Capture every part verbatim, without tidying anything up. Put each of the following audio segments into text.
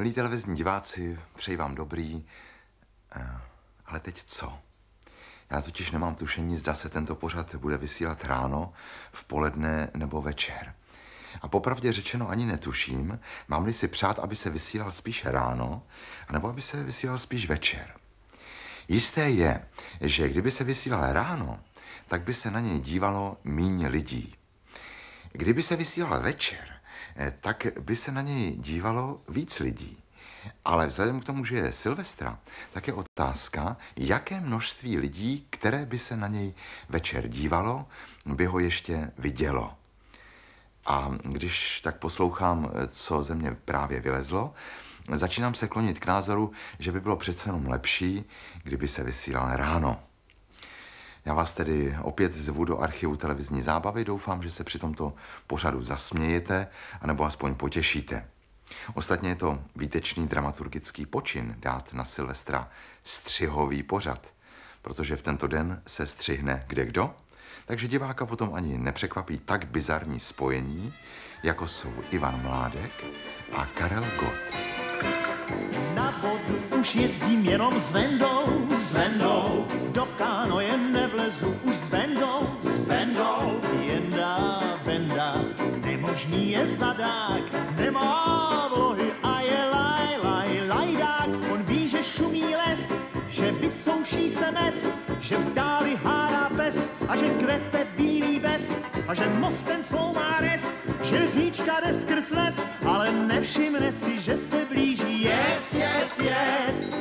Milí televizní diváci, přeji vám dobrý, ale teď co? Já totiž nemám tušení, zda se tento pořad bude vysílat ráno, v poledne nebo večer. A popravdě řečeno ani netuším, mám-li si přát, aby se vysílal spíš ráno, nebo aby se vysílal spíš večer. Jisté je, že kdyby se vysílal ráno, tak by se na něj dívalo míň lidí. Kdyby se vysílal večer, tak by se na něj dívalo víc lidí. Ale vzhledem k tomu, že je Silvestra, tak je otázka, jaké množství lidí, které by se na něj večer dívalo, by ho ještě vidělo. A když tak poslouchám, co ze mě právě vylezlo, začínám se klonit k názoru, že by bylo přece jenom lepší, kdyby se vysílal ráno. Já vás tedy opět zvu do archivu televizní zábavy, doufám, že se při tomto pořadu zasmějete, anebo aspoň potěšíte. Ostatně je to výtečný dramaturgický počin dát na Silvestra střihový pořad, protože v tento den se střihne kdekdo, takže diváka potom ani nepřekvapí tak bizarní spojení, jako jsou Ivan Mládek a Karel Gott. Na vodu už jezdím jenom s Vendou, s Vendou, do kánoje nevlezu už s Bendou, s Bendou. Jenda, Benda, nemožný je zadák, nemá vlohy a je laj, laj, lajdák. On ví, že šumí les, že vysouší se mes, že v dáli hádá pes a že kvete bílý bez a že mostem cloumá res, že říčka jde skrz les, ale nevšimne si, že se blíží. Yes, yes, yes.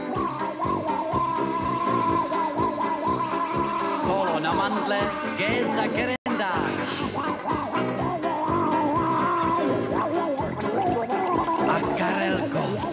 Solo na mandle, G za kerendář. A Karel Gott.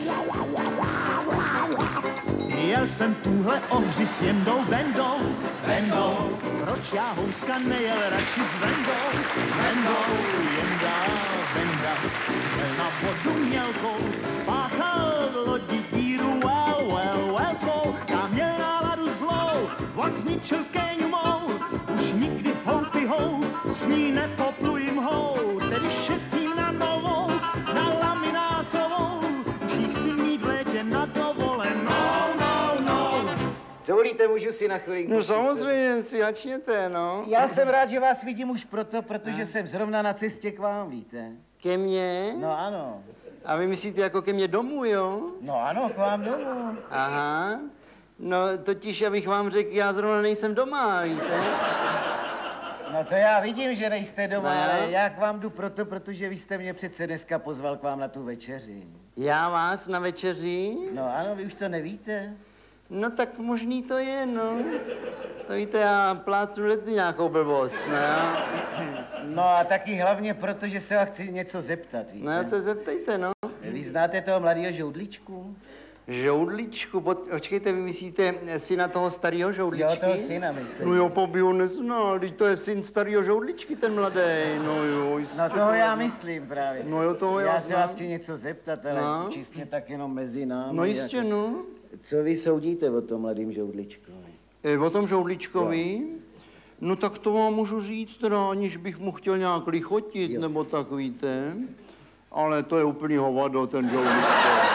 Jel jsem tuhle ohři s Jendou Bendou, Bendou. Proč já houska nejel radši s Vendou, s Vendou. Jenda, Benda, svěl na vodu mělkou, spáchal v lodi díru, well, well, welkou. Já měl náladu zlou, on zničil kéňu mou, už nikdy houpy hou, s ní nepoplujím hou, tedy šetřím na novou, na laminátovou, už ji chci mít v létě na dovolenou. Dovolíte, můžu si na chvilinku? No samozřejmě, si začněte, no. Já jsem rád, že vás vidím už proto, protože no. jsem zrovna na cestě k vám, víte. Ke mně? No ano. A vy myslíte jako ke mně domů, jo? No ano, k vám domů. Aha. No totiž, abych vám řekl, já zrovna nejsem doma, víte. No to já vidím, že nejste doma, no. ale já k vám jdu proto, protože vy jste mě přece dneska pozval k vám na tu večeři. Já vás na večeři? No ano, vy už to nevíte. No tak možný to je, no. To víte, já plácnu lety nějakou blbost, no. No a taky hlavně proto, že se vás chci něco zeptat, víte. No já se zeptejte, no. Vy znáte toho mladého Žoudličku? Žoudličku? Počkejte, vy myslíte syna toho starého Žoudličky? Jo, toho syna myslím. No jo, poby ho neznal, teď to je syn starého Žoudličky, ten mladý, no jo. Jistě. No toho já myslím právě. No jo, toho já Já se znám. vás chci něco zeptat, ale no. čistě tak jenom mezi námi. No jistě, jako... no. Co vy soudíte o tom mladým Žoudličkovi? E, o tom Žoudličkovi? Jo. No tak to vám můžu říct, teda, aniž bych mu chtěl nějak lichotit, jo. nebo tak, víte. Ale to je úplný hovado, ten Žoudličko.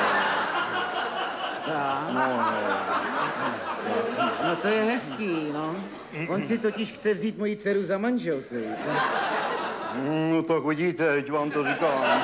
Tak. No, no. No to je hezký, no. On si totiž chce vzít moji dceru za manželku, víte. No tak vidíte, teď vám to říkám.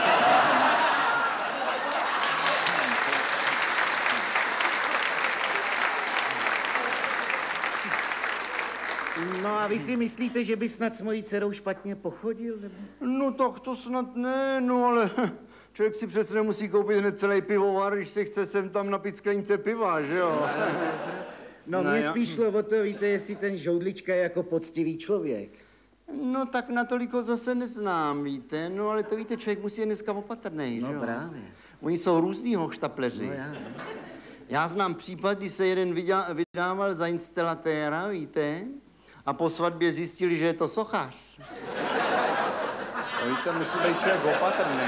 No a vy si myslíte, že by snad s mojí dcerou špatně pochodil? Nebo? No tak to snad ne, no ale člověk si přece nemusí koupit hned celý pivovar, když se chce sem tam napít sklenice piva, že jo? No, no mě já... spíš šlo o to, víte, jestli ten Žoudlička je jako poctivý člověk. No tak natolik ho zase neznám, víte, no ale to víte, člověk musí je dneska opatrnej, No že jo? právě. Oni jsou různý hoštapleři. No já. Já znám případ, kdy se jeden vydá, vydával za instalatéra, víte, a po svatbě zjistili, že je to sochař. No víte, musí být člověk opatrný.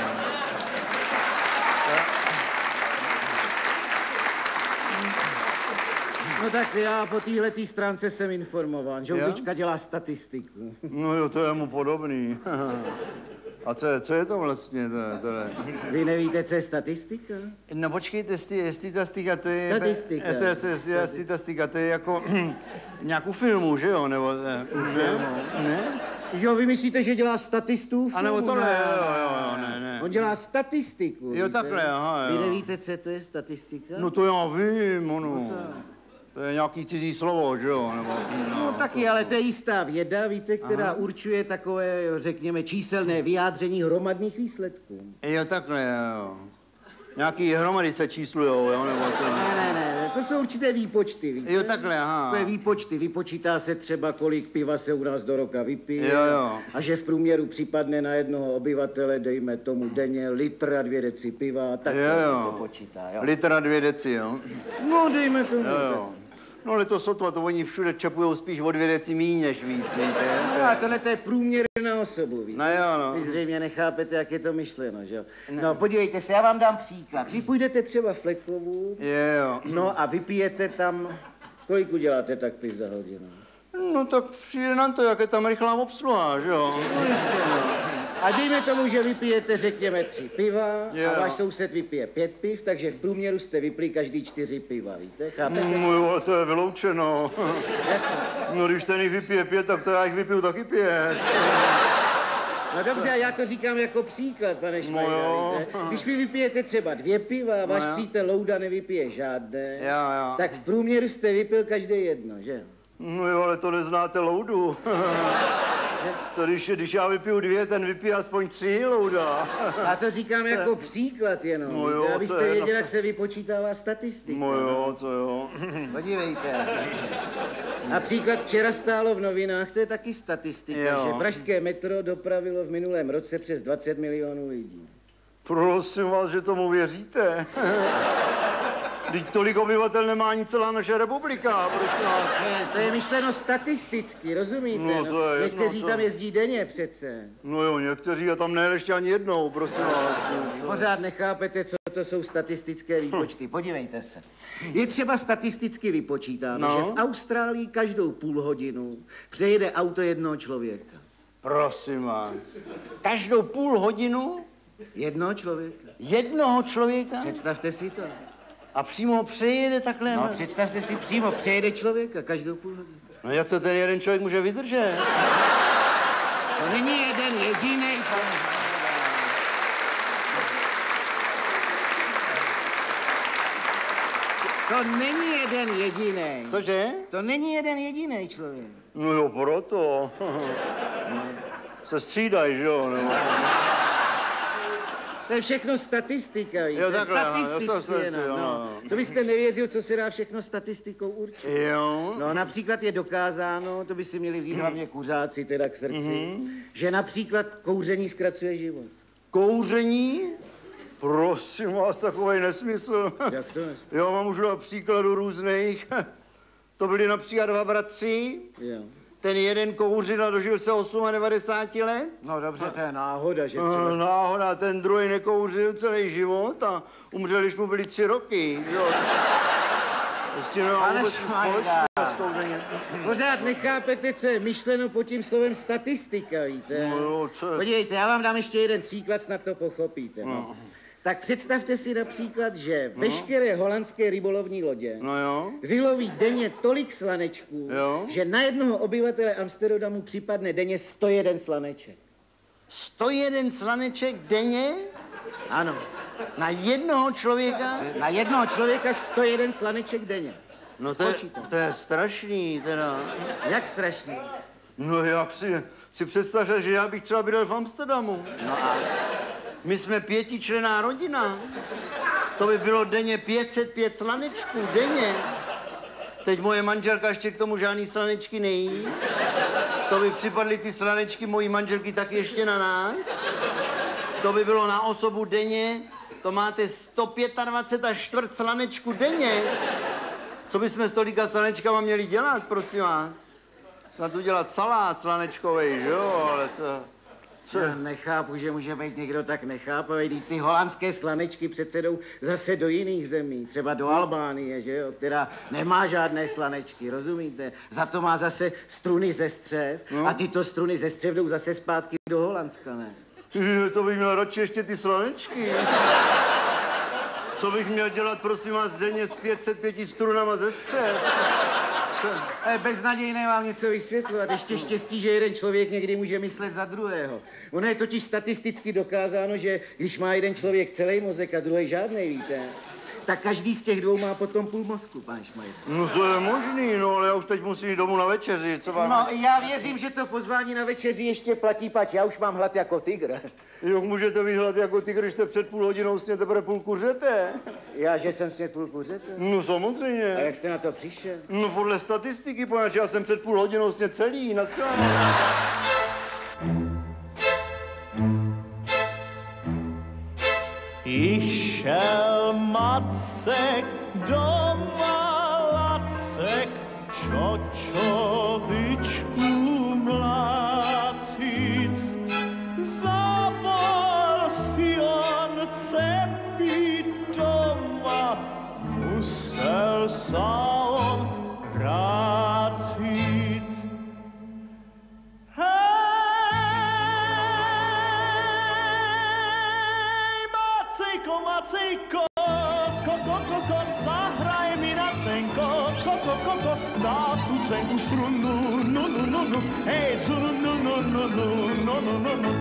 No tak já po téhletý stránce jsem informován. Žoudlička dělá statistiku. No jo, to je mu podobný. A co je, co je to vlastně? To, to je? Vy nevíte, co je statistika? No počkejte, jestli, jestli ta stika, to je... Statistika. Jestli, jestli, jestli, jestli ta stika, to je jako nějakou filmu, že jo? Nebo... Ne? Ne? Jo, vy myslíte, že dělá statistů? A nebo tohle, jo, jo, jo, ne, ne. On dělá statistiku. Jo, víte? takhle, aha, jo. Vy nevíte, co to je statistika? No to já vím, ono. To je nějaký cizí slovo, že jo? Nebo, No, no taky, ale to je jistá věda, víte, která Aha. určuje takové, řekněme, číselné vyjádření hromadných výsledků. Jo, takhle, jo. Nějaký hromady se číslujou, jo? Nebo to... Ne, ne, ne, to jsou určité výpočty, víte? Jo, takhle, aha. To je výpočty, vypočítá se třeba, kolik piva se u nás do roka vypije. Jo, jo. A že v průměru připadne na jednoho obyvatele, dejme tomu denně, litr a dvě deci piva, tak jo, jo. se to počítá, jo. Litr a dvě deci, jo? No, dejme tomu. Jo, jo. No ale to sotva, to oni všude čepujou spíš o dvě deci míň než víc, víte? No a tohle to je průměr na osobu, víte? No jo, no. Vy zřejmě nechápete, jak je to myšleno, že jo? No, podívejte se, já vám dám příklad. Vy půjdete třeba Flekovu, Je, jo. no a vypijete tam, kolik uděláte tak piv za hodinu? No tak přijde na to, jak je tam rychlá obsluha, že jo? No jistě, no. A dejme tomu, že vypijete, řekněme, tři piva Jo. a váš soused vypije pět piv, takže v průměru jste vypili každý čtyři piva, víte? Chápete? No jo, to je vyloučeno. No když ten jich vypije pět, tak to já jich vypiju taky pět. No dobře, a já to říkám jako příklad, pane Šmajda, jo. víte? Když vy vypijete třeba dvě piva a váš No jo. přítel Louda nevypije žádné, Jo, jo. tak v průměru jste vypil každý jedno, že? No jo, ale to neznáte Loudu. To když, když já vypiju dvě, ten vypije aspoň tři, Louda. A to říkám jako příklad jenom, No jo, víte, to abyste je věděli, na- jak se vypočítává statistika. No jo, to jo. Podívejte. Například včera stálo v novinách, to je taky statistika, Jo. že pražské metro dopravilo v minulém roce přes dvacet milionů lidí. Prosím vás, že tomu věříte. Vždyť tolik obyvatel nemá ani celá naše republika, prosím vás. Ne, to je myšleno statisticky, rozumíte? No, to je jedno, Někteří to- tam jezdí denně přece. No jo, někteří a tam nejeli ještě ani jednou, prosím vás. Pořád nechápete, co to jsou statistické výpočty. Podívejte se. Je třeba statisticky vypočítáno, No. že v Austrálii každou půl hodinu přejede auto jednoho člověka. Prosím vás. Každou půl hodinu Jednoho člověka. jednoho člověka Představte si to. a přímo ho přejede takhle. No, No, představte si, přímo přejede člověka každou půl hodinu. no jak to ten jeden člověk může vydržet? To není jeden jediný, pane. To není jeden jediný. Cože? To není jeden jediný člověk. No jo, proto. Se střídají, že jo? Nebo... To je všechno statistika, víte? Jo, takhle, aha, jo, to Statisticky jsem jenom, si, jo, no. no. To byste nevěřil, co se dá všechno statistikou určit. Jo. No například je dokázáno, to by si měli vzít hlavně kuřáci teda k srdci, Mhm. že například kouření zkracuje život. Kouření? Prosím vás, takovej nesmysl. Jak to nesmí? Já vám můžu dát příkladu různých. To byli například dva bratři. Jo. Ten jeden kouřil a dožil se devadesát osm let. No dobře, to je náhoda, že A třeba... náhoda, ten druhý nekouřil celý život a umřel, když mu byly tři roky. Jo. Prostě nemá Pane vůbec nic Švajda. společného s kouřením. Pořád nechápete, co je myšleno pod tím slovem statistika, víte? No jo, co je? Podívejte, já vám dám ještě jeden příklad, snad to pochopíte. No. Tak představte si například, že veškeré holandské rybolovní lodě No jo. vyloví denně tolik slanečků, Jo. že na jednoho obyvatele Amsterdamu připadne denně sto jedna slaneček. sto jeden slaneček denně Ano. na jednoho člověka? Na jednoho člověka sto jedna slaneček denně. No to je, Spočítám. to je strašný, teda. Jak strašný. No jak si, si představte, že já bych třeba bydlel v Amsterdamu. No a My jsme pětičlenná rodina. To by bylo denně pět set pět slanečků, denně. Teď moje manželka ještě k tomu žádný slanečky nejí. To by připadly ty slanečky mojí manželky tak ještě na nás. To by bylo na osobu denně. To máte sto dvacet pět a čtvrt slanečku denně. Co bychom s tolika slanečkama měli dělat, prosím vás? Snad udělat salát slanečkovej, že jo, ale to... Co? já nechápu, že může být někdo tak nechápavý. Vždyť ty holandské slanečky přece jdou zase do jiných zemí, třeba do Albánie, že jo, která nemá žádné slanečky, rozumíte? Za to má zase struny ze střev No. a tyto struny ze střev jdou zase zpátky do Holandska, ne? Je, to bych měl radši ještě ty slanečky. Co bych měl dělat, prosím vás, denně s pět set pěti strunama ze střech? Beznadějné vám něco vysvětlovat. Ještě štěstí, že jeden člověk někdy může myslet za druhého. Ono je totiž statisticky dokázáno, že když má jeden člověk celý mozek a druhý žádnej, víte, tak každý z těch dvou má potom půl mozku, pane Šmajde. No to je možný, no, ale já už teď musím jít domů na večeři, co vám... No, já věřím, že to pozvání na večeři ještě platí, pač já už mám hlad jako tygr. Jo, můžete mít hlad jako tygr, když jste před půl hodinou sněte teprve půl kuřete. Já, že jsem snět půl kuřete? No samozřejmě. A jak jste na to přišel? No podle statistiky, poněvadž já jsem před půl hodinou snět celý, naschledanou. Išel Macek doma Lacek Čočovičku mlácic. Zavol si on cepí doma, musel sa on vrátit. Macejko, Macejko, koko, koko, zahraj mi na cenko, koko, koko, na tu cenku strunu, no, no, no, no, hej, cu, no, no, no, no, no, no, no, no.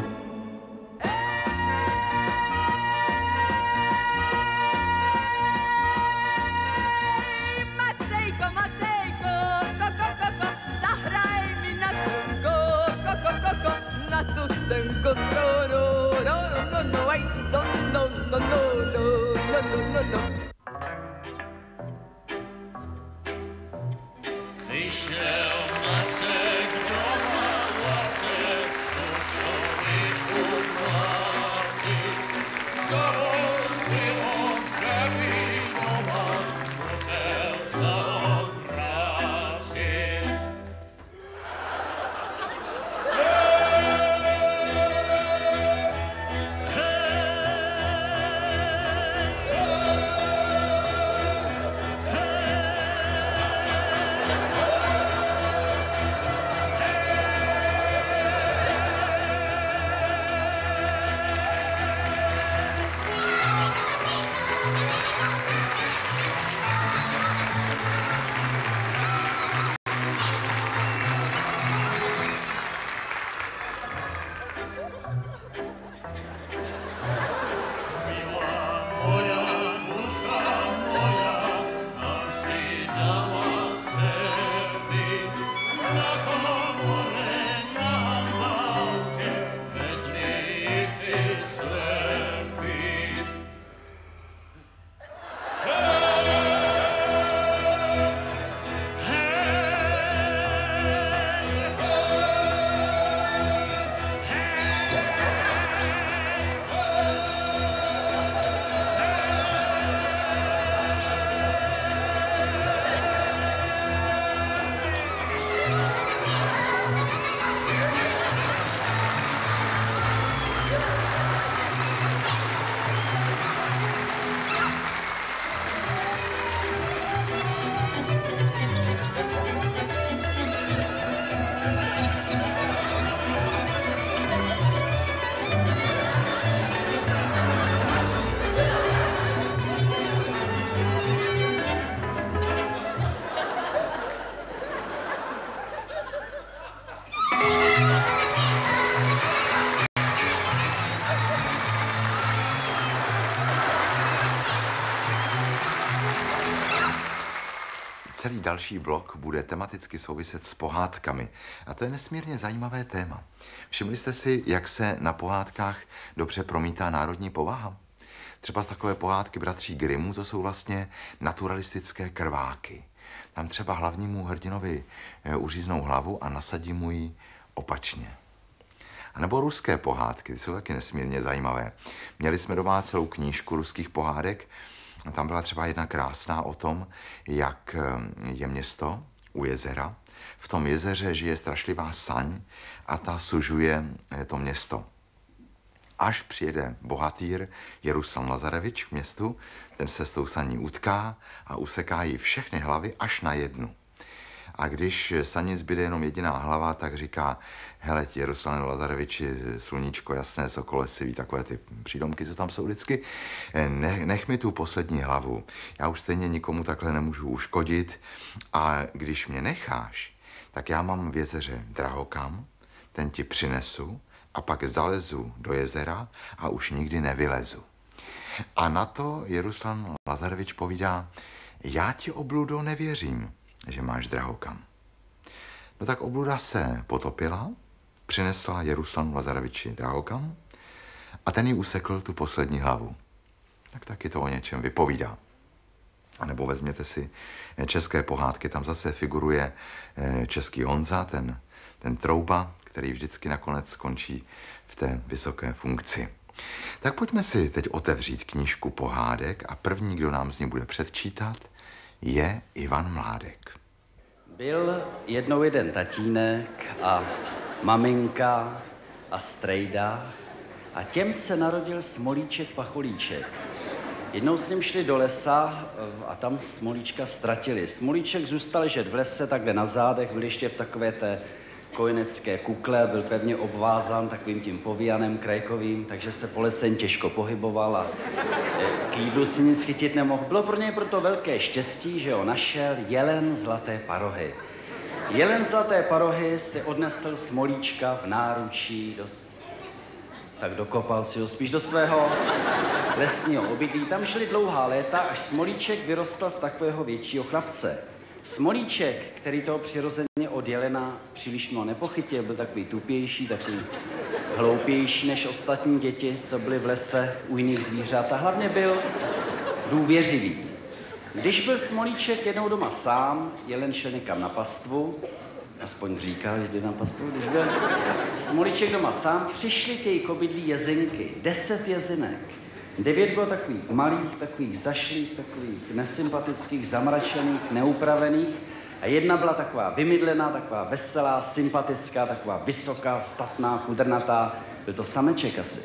Macejko, Macejko, koko, koko, zahraj mi na cenko, koko, koko, na tu cenku strunu, no, no, no, no, hej, co, no, no, no, no, no, no, no, no. Vyšel Macek doma Lacek, Čočovičku mlácit. Zavol si on cepí doma, musel sa on vrátit. Celý další blok bude tematicky souviset s pohádkami. A to je nesmírně zajímavé téma. Všimli jste si, jak se na pohádkách dobře promítá národní povaha? Třeba z takové pohádky bratří Grimmů, to jsou vlastně naturalistické krváky. Tam třeba hlavnímu hrdinovi uříznou hlavu a nasadí mu ji opačně. A nebo ruské pohádky, ty jsou taky nesmírně zajímavé. Měli jsme doma celou knížku ruských pohádek. Tam byla třeba jedna krásná o tom, jak je město u jezera. V tom jezeře žije strašlivá saň a ta sužuje to město. Až přijede bohatýr Jerusal Lazarevič k městu, ten se s tou saní utká a useká jí všechny hlavy až na jednu. A když Saně zbyde jenom jediná hlava, tak říká, hele ti Jaroslane Lazareviči, sluníčko, jasné, sokole, si ví, takové ty přídomky, co tam jsou vždycky, nech, nech mi tu poslední hlavu. Já už stejně nikomu takhle nemůžu uškodit a když mě necháš, tak já mám v jezeře drahokam, ten ti přinesu a pak zalezu do jezera a už nikdy nevylezu. A na to Jaroslan Lazarevič povídá, já ti, obludo, nevěřím, že máš drahokam. No tak obluda se potopila, přinesla Jaroslanu Lazareviči drahokam a ten jí usekl tu poslední hlavu. Tak taky to o něčem vypovídá. A nebo vezměte si české pohádky, tam zase figuruje český Honza, ten, ten trouba, který vždycky nakonec skončí v té vysoké funkci. Tak pojďme si teď otevřít knížku pohádek a první, kdo nám z ní bude předčítat, je Ivan Mládek. Byl jednou jeden tatínek a maminka a strejda a těm se narodil Smolíček Pacholíček. Jednou s ním šli do lesa a tam Smolíčka ztratili. Smolíček zůstal ležet v lese, takhle na zádech, byl ještě v takové té kojenecké kukle, byl pevně obvázán takovým tím povíjanem krajkovým, takže se po lese těžko pohyboval a k jídlu si nic chytit nemohl. Bylo pro něj proto velké štěstí, že ho našel jelen zlaté parohy. Jelen zlaté parohy si odnesl Smolíčka v náručí, do, tak dokopal si ho spíš do svého lesního obydlí. Tam šly dlouhá léta, až Smolíček vyrostl v takového většího chlapce. Smolíček, který toho přirozeně od jelena příliš mnoho nepochytil, byl takový tupější, takový hloupější než ostatní děti, co byly v lese u jiných zvířat, a hlavně byl důvěřivý. Když byl Smolíček jednou doma sám, jelen šel někam na pastvu, aspoň říkal, že jde na pastvu, když byl Smolíček doma sám, přišli k její obydlí jezinky, deset jezinek. Devět bylo takových malých, takových zašlých, takových nesympatických, zamračených, neupravených. A jedna byla taková vymydlená, taková veselá, sympatická, taková vysoká, statná, kudrnatá. Byl to sameček asi.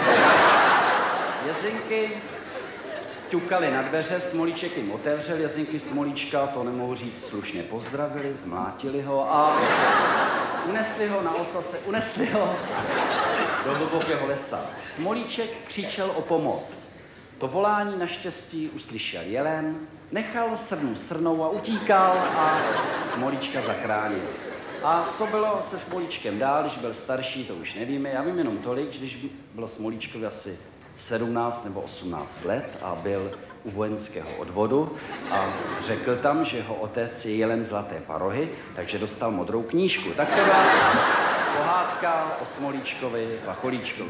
Jezinky ťukali na dveře, Smolíček jim otevřel, jezinky Smolíčka, to nemohu říct, slušně pozdravili, zmlátili ho a unesli ho na ocase, unesli ho do hlubokého lesa. Smolíček křičel o pomoc. To volání naštěstí uslyšel jelen, nechal srnu srnou a utíkal a Smolíčka zachránil. A co bylo se Smolíčkem dál, když byl starší, to už nevíme. Já vím jenom tolik, že když bylo Smolíčkovi asi sedmnáct nebo osmnáct let a byl u vojenského odvodu a řekl tam, že jeho otec je jelen zlaté parohy, takže dostal modrou knížku. Tak to byla pohádka o Smolíčkovi Pacholíčkovi.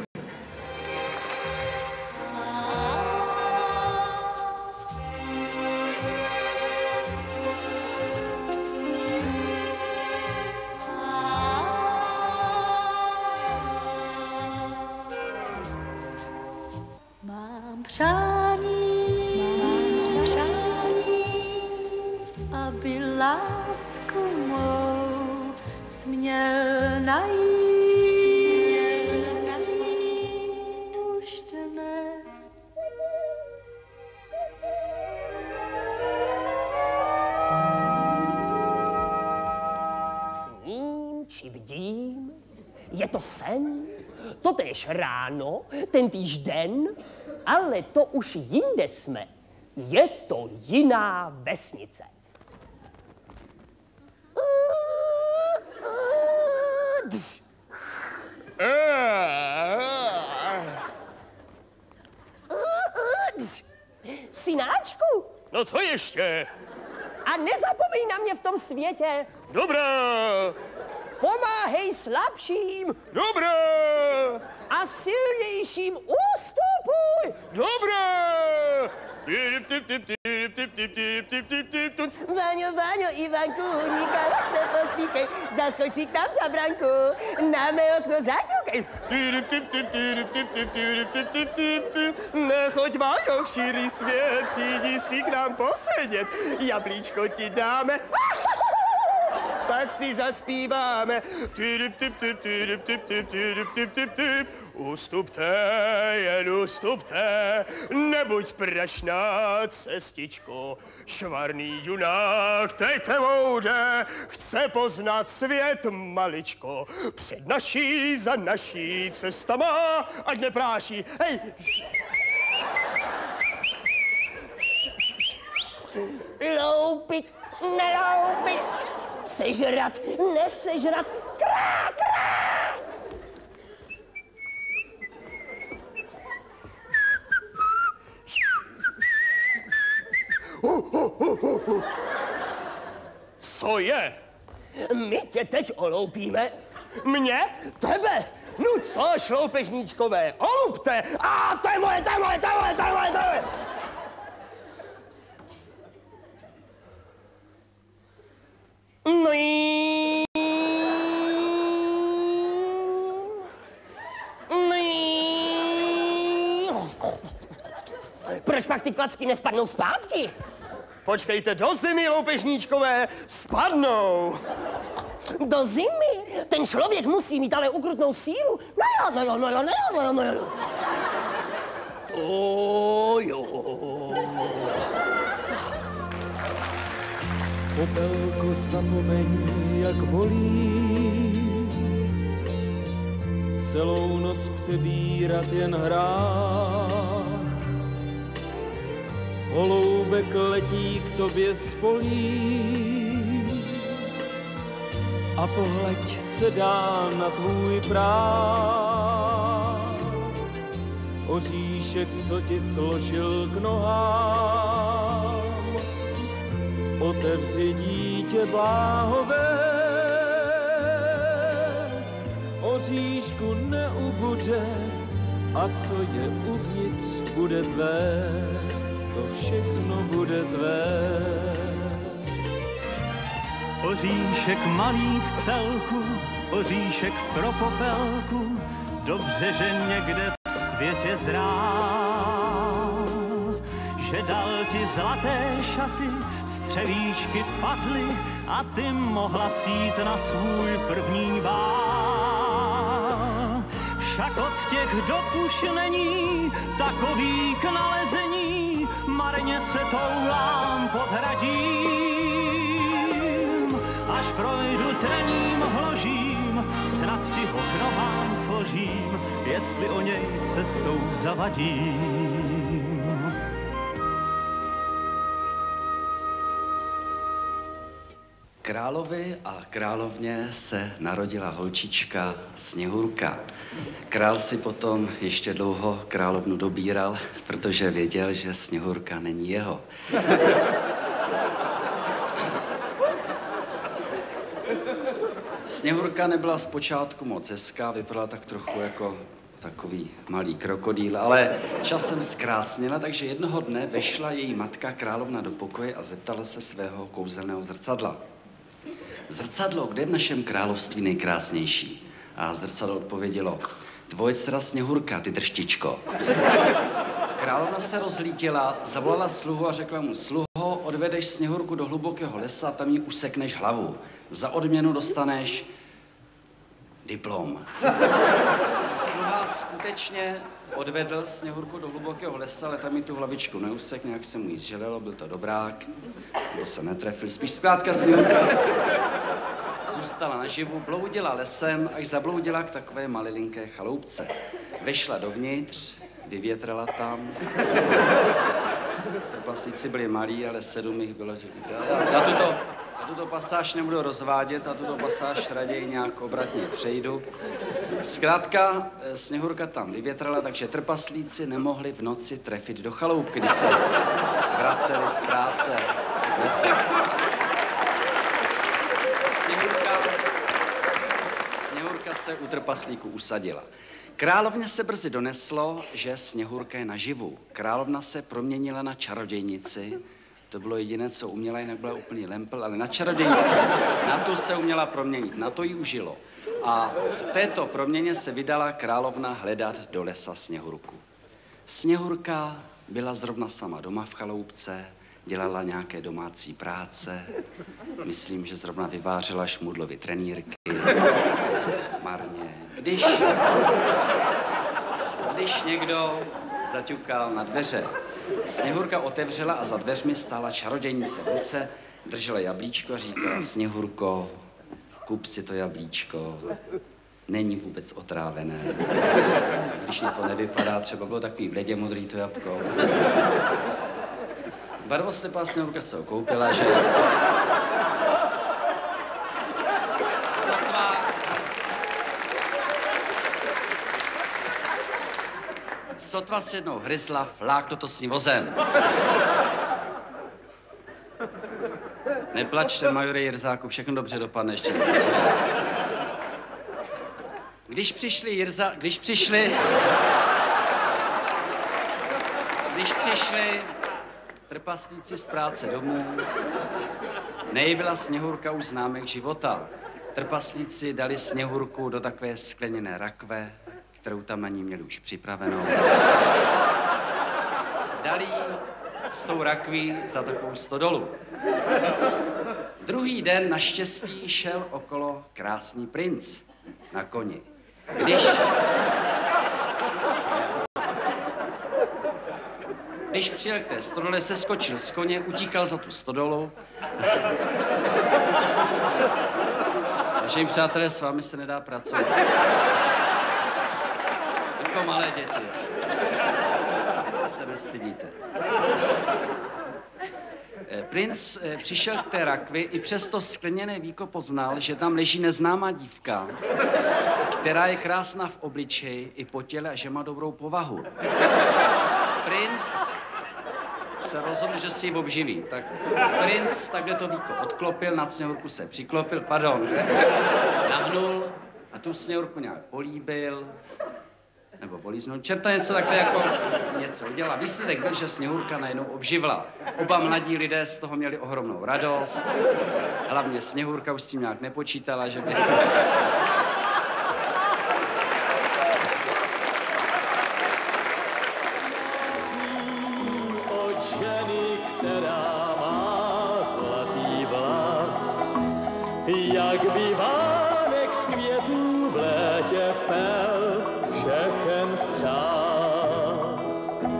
Mám přání, mám přání, aby lásku mou směl najít, směl najít už dnes. Sním či bdím, je to sen, totéž ráno, tentýž den, ale to už jinde jsme. Je to jiná vesnice. Synáčku? No co ještě? A nezapomeň na mě v tom světě. Dobrá! Pomáhej slabším Dobrá! a silnějším ústupuj. Dobrá! Váňo, Váňo, Ivanku, Nikola, pospíchej, zaskoč si k nám za branku, na mé okno zaťukej. Nechoď, Váňo, v širý svět, přijdi si k nám posedět, jablíčko ti dáme. tak si zaspíváme. Typ, typ, typ, typ, typ, typ, typ, typ, typ, typ. Ustupte, jen ustupte, nebuď prašná cestičko. Švarný junák teď moudě, chce poznat svět maličko. Před naší, za naší cestama, ať nepráší. Hej! Loupit, neloupit, sežrat, nesežrat, krá, krá. Co je? My tě teď oloupíme. Mě? Tebe? No co, šloupežníčkové, olupte! A to je moje, to je moje, to je moje, to je moje, to je moje! No i... No i... Proč pak ty klacky nespadnou zpátky? Počkejte, do zimy, loupežníčkové, spadnou. Do zimy? Ten člověk musí mít ale ukrutnou sílu. No jo, no jo, no jo, no jo, no jo, no jo. To jo. Popelko, zapomeň, jak bolí celou noc přebírat jen hrách. Holoubek letí k tobě z polí a pohleď se dá na tvůj práh. Oříšek, co ti složil k nohám, otevři, dítě bláhové, oříšku neubude a co je uvnitř, bude tvé, to všechno bude tvé. Oříšek malý v celku, oříšek pro popelku, dobře, že někde v světě zrál, že dal ti zlaté šaty, střevíčky padly a ty mohla sít na svůj první bál. Však od těch dob už není takový k nalezení, marně se toulám pod hradím. Až projdu trením hložím, snad ti ho k nohám složím, jestli o něj cestou zavadím. Královi a královně se narodila holčička Sněhurka. Král si potom ještě dlouho královnu dobíral, protože věděl, že Sněhurka není jeho. Sněhurka nebyla zpočátku moc hezká, vypadala tak trochu jako takový malý krokodýl, ale časem zkrásněla, takže jednoho dne vešla její matka královna do pokoje a zeptala se svého kouzelného zrcadla. Zrcadlo, kde je v našem království nejkrásnější? A zrcadlo odpovědělo, tvoje dcera Sněhurka, ty drštičko. Královna se rozlítila, zavolala sluhu a řekla mu, sluho, odvedeš Sněhurku do hlubokého lesa a tam jí usekneš hlavu. Za odměnu dostaneš diplom. Sluha skutečně odvedl Sněhurku do hlubokého lesa, ale tam jí tu hlavičku neusekne, jak se mu jí zželelo, byl to dobrák, nebo se netrefil, spíš zkrátka Sněhurka zůstala naživu, bloudila lesem, až zabloudila k takové malilinké chaloupce. Vešla dovnitř, vyvětrala tam. Trpaslíci byli malí, ale sedm jich bylo, že... Já, já, tuto, já tuto pasáž nebudu rozvádět, a tuto pasáž raději nějak obratně přejdu. Zkrátka, Sněhurka tam vyvětrala, takže trpaslíci nemohli v noci trefit do chaloupky, když se vraceli z práce. Sněhurka, Sněhurka se u trpaslíků usadila. Královně se brzy doneslo, že Sněhurka je naživu. Královna se proměnila na čarodějnici. To bylo jediné, co uměla, jinak byla úplný lempl, ale na čarodějnici. Na tu se uměla proměnit, na to jí užilo. A v této proměně se vydala královna hledat do lesa Sněhurku. Sněhurka byla zrovna sama doma v chaloupce, dělala nějaké domácí práce. Myslím, že zrovna vyvářela Šmudlovy trenýrky. Marně. Když, když někdo zaťukal na dveře, Sněhurka otevřela a za dveřmi stála čarodějnice v ruce, držela jablíčko a říkala: Sněhurko, kup si to jablíčko, není vůbec otrávené. Když na to nevypadá, třeba bylo takový bledě modrý to jabko. Barvoslepá Sněhurka se ho koupila, že... Sotva... Sotva s jednou hryzla, fláklo to s ní vozem. Neplačte, majore Jirzáku, všechno dobře dopadne ještě. Když přišli Jirza... Když přišli... Když přišli trpaslíci z práce domů, nejbyla Sněhurka už známek života. Trpaslíci dali Sněhurku do takové skleněné rakve, kterou tam na ní měli už připravenou. Dali jí s tou rakví za takovou stodolu. Druhý den naštěstí šel okolo krásný princ na koni. Když... Když přijel k té stodole, se skočil z koně, utíkal za tu stodolu. Vážení přátelé, s vámi se nedá pracovat. Jako malé děti. Se nestydíte. Princ přišel k té rakvi, i přes to skleněné víko poznal, že tam leží neznámá dívka, která je krásná v obličeji i po těle a že má dobrou povahu. Princ se rozhodl, že si ji obživí. Tak princ takhle to víko odklopil, nad Sněhurku se přiklopil, pardon, nahnul a tu Sněhurku nějak políbil, nebo políznul. Čerta něco takhle jako něco udělal. Výsledek byl, že Sněhurka najednou obživla. Oba mladí lidé z toho měli ohromnou radost. Hlavně Sněhurka už s tím nějak nepočítala, že by... Jak bývánek z květů v létě pel všechen střás.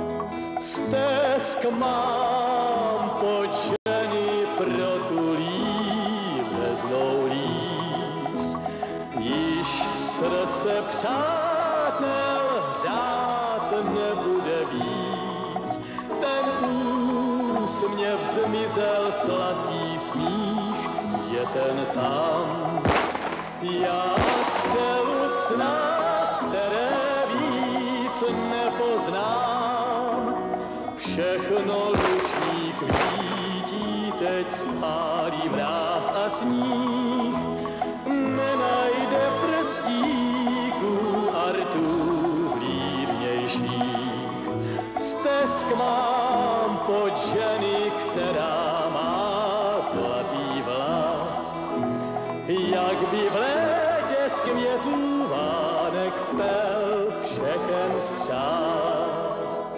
Stesk mám pod ženy protulí veznou líc. Již srdce přátel řád nebude víc. Ten úsměv zmizel, sladký smích je ten tam. Já chtěl snad, které víc nepoznám. Všechno lučník vidí, teď spálí mráz a sníh. Nenajde prstíků a rtů vlídnějších. Stesk mám pod ženy, která má zlatý vlas. Jak by v létě z květů vánek pel všechen střás.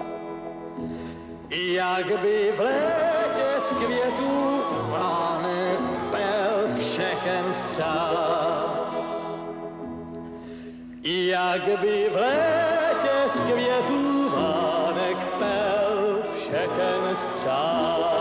Jak by v létě z květů vánek pel všechen střás. Jak by v létě z květů vánek pel všechen střás.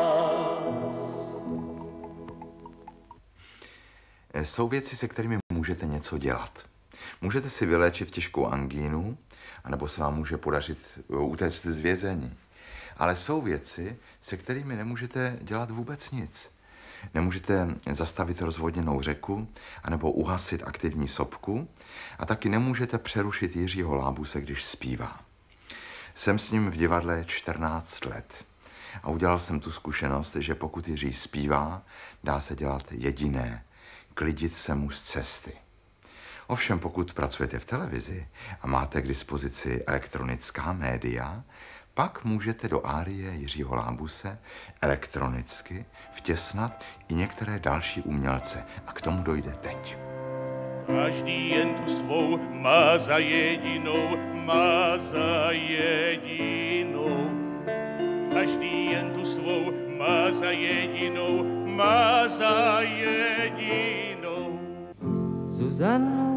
Jsou věci, se kterými můžete něco dělat. Můžete si vyléčit těžkou angínu, anebo se vám může podařit utéct z vězení. Ale jsou věci, se kterými nemůžete dělat vůbec nic. Nemůžete zastavit rozvodněnou řeku, anebo uhasit aktivní sopku a taky nemůžete přerušit Jiřího Lábuse, když zpívá. Jsem s ním v divadle čtrnáct let a udělal jsem tu zkušenost, že pokud Jiří zpívá, dá se dělat jediné. Klidit se mu z cesty. Ovšem, pokud pracujete v televizi a máte k dispozici elektronická média, pak můžete do árie Jiřího Lábuse elektronicky vtěsnat i některé další umělce. A k tomu dojde teď. Každý jen tu svou má za jedinou, má za jedinou. každý jen tu svou má za jedinou, má za jedinou. Zuzano,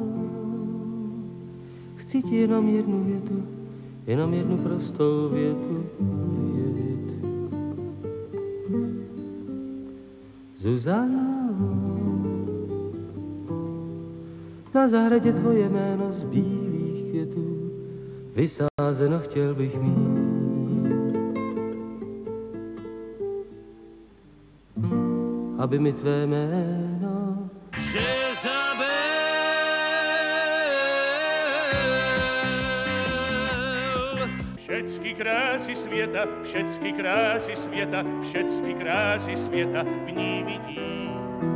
chci ti jenom jednu větu, jenom jednu prostou větu vyjevit. Zuzano, na zahradě tvoje jméno z bílých květů vysázeno chtěl bych mít. Aby mi tvé jméno přezabel. Všecky krásy světa, všecky krásy světa, všecky krásy světa v ní vidí.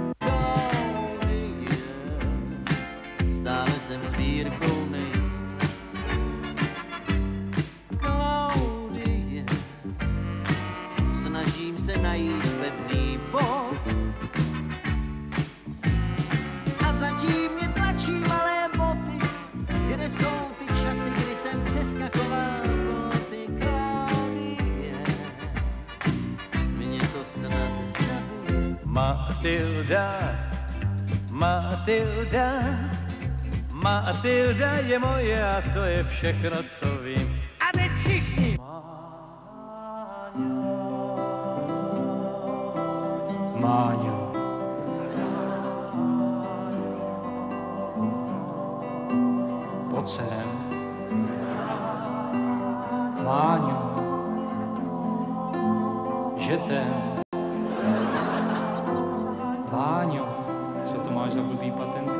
Stále jsem sbírkou nejistot. Klaudie, snažím se najít pevný bod. A zatím mě tlačí malé boty, kde jsou ty časy, kdy jsem přeskakoval boty. Klaudie, mě to snad zabije. Matilda, Matilda, Matilda je moje a to je všechno, co vím. A teď všichni. Máňo. Pojď sem. Máňo. Že ten. Máňo. Co to máš za blbý patentky?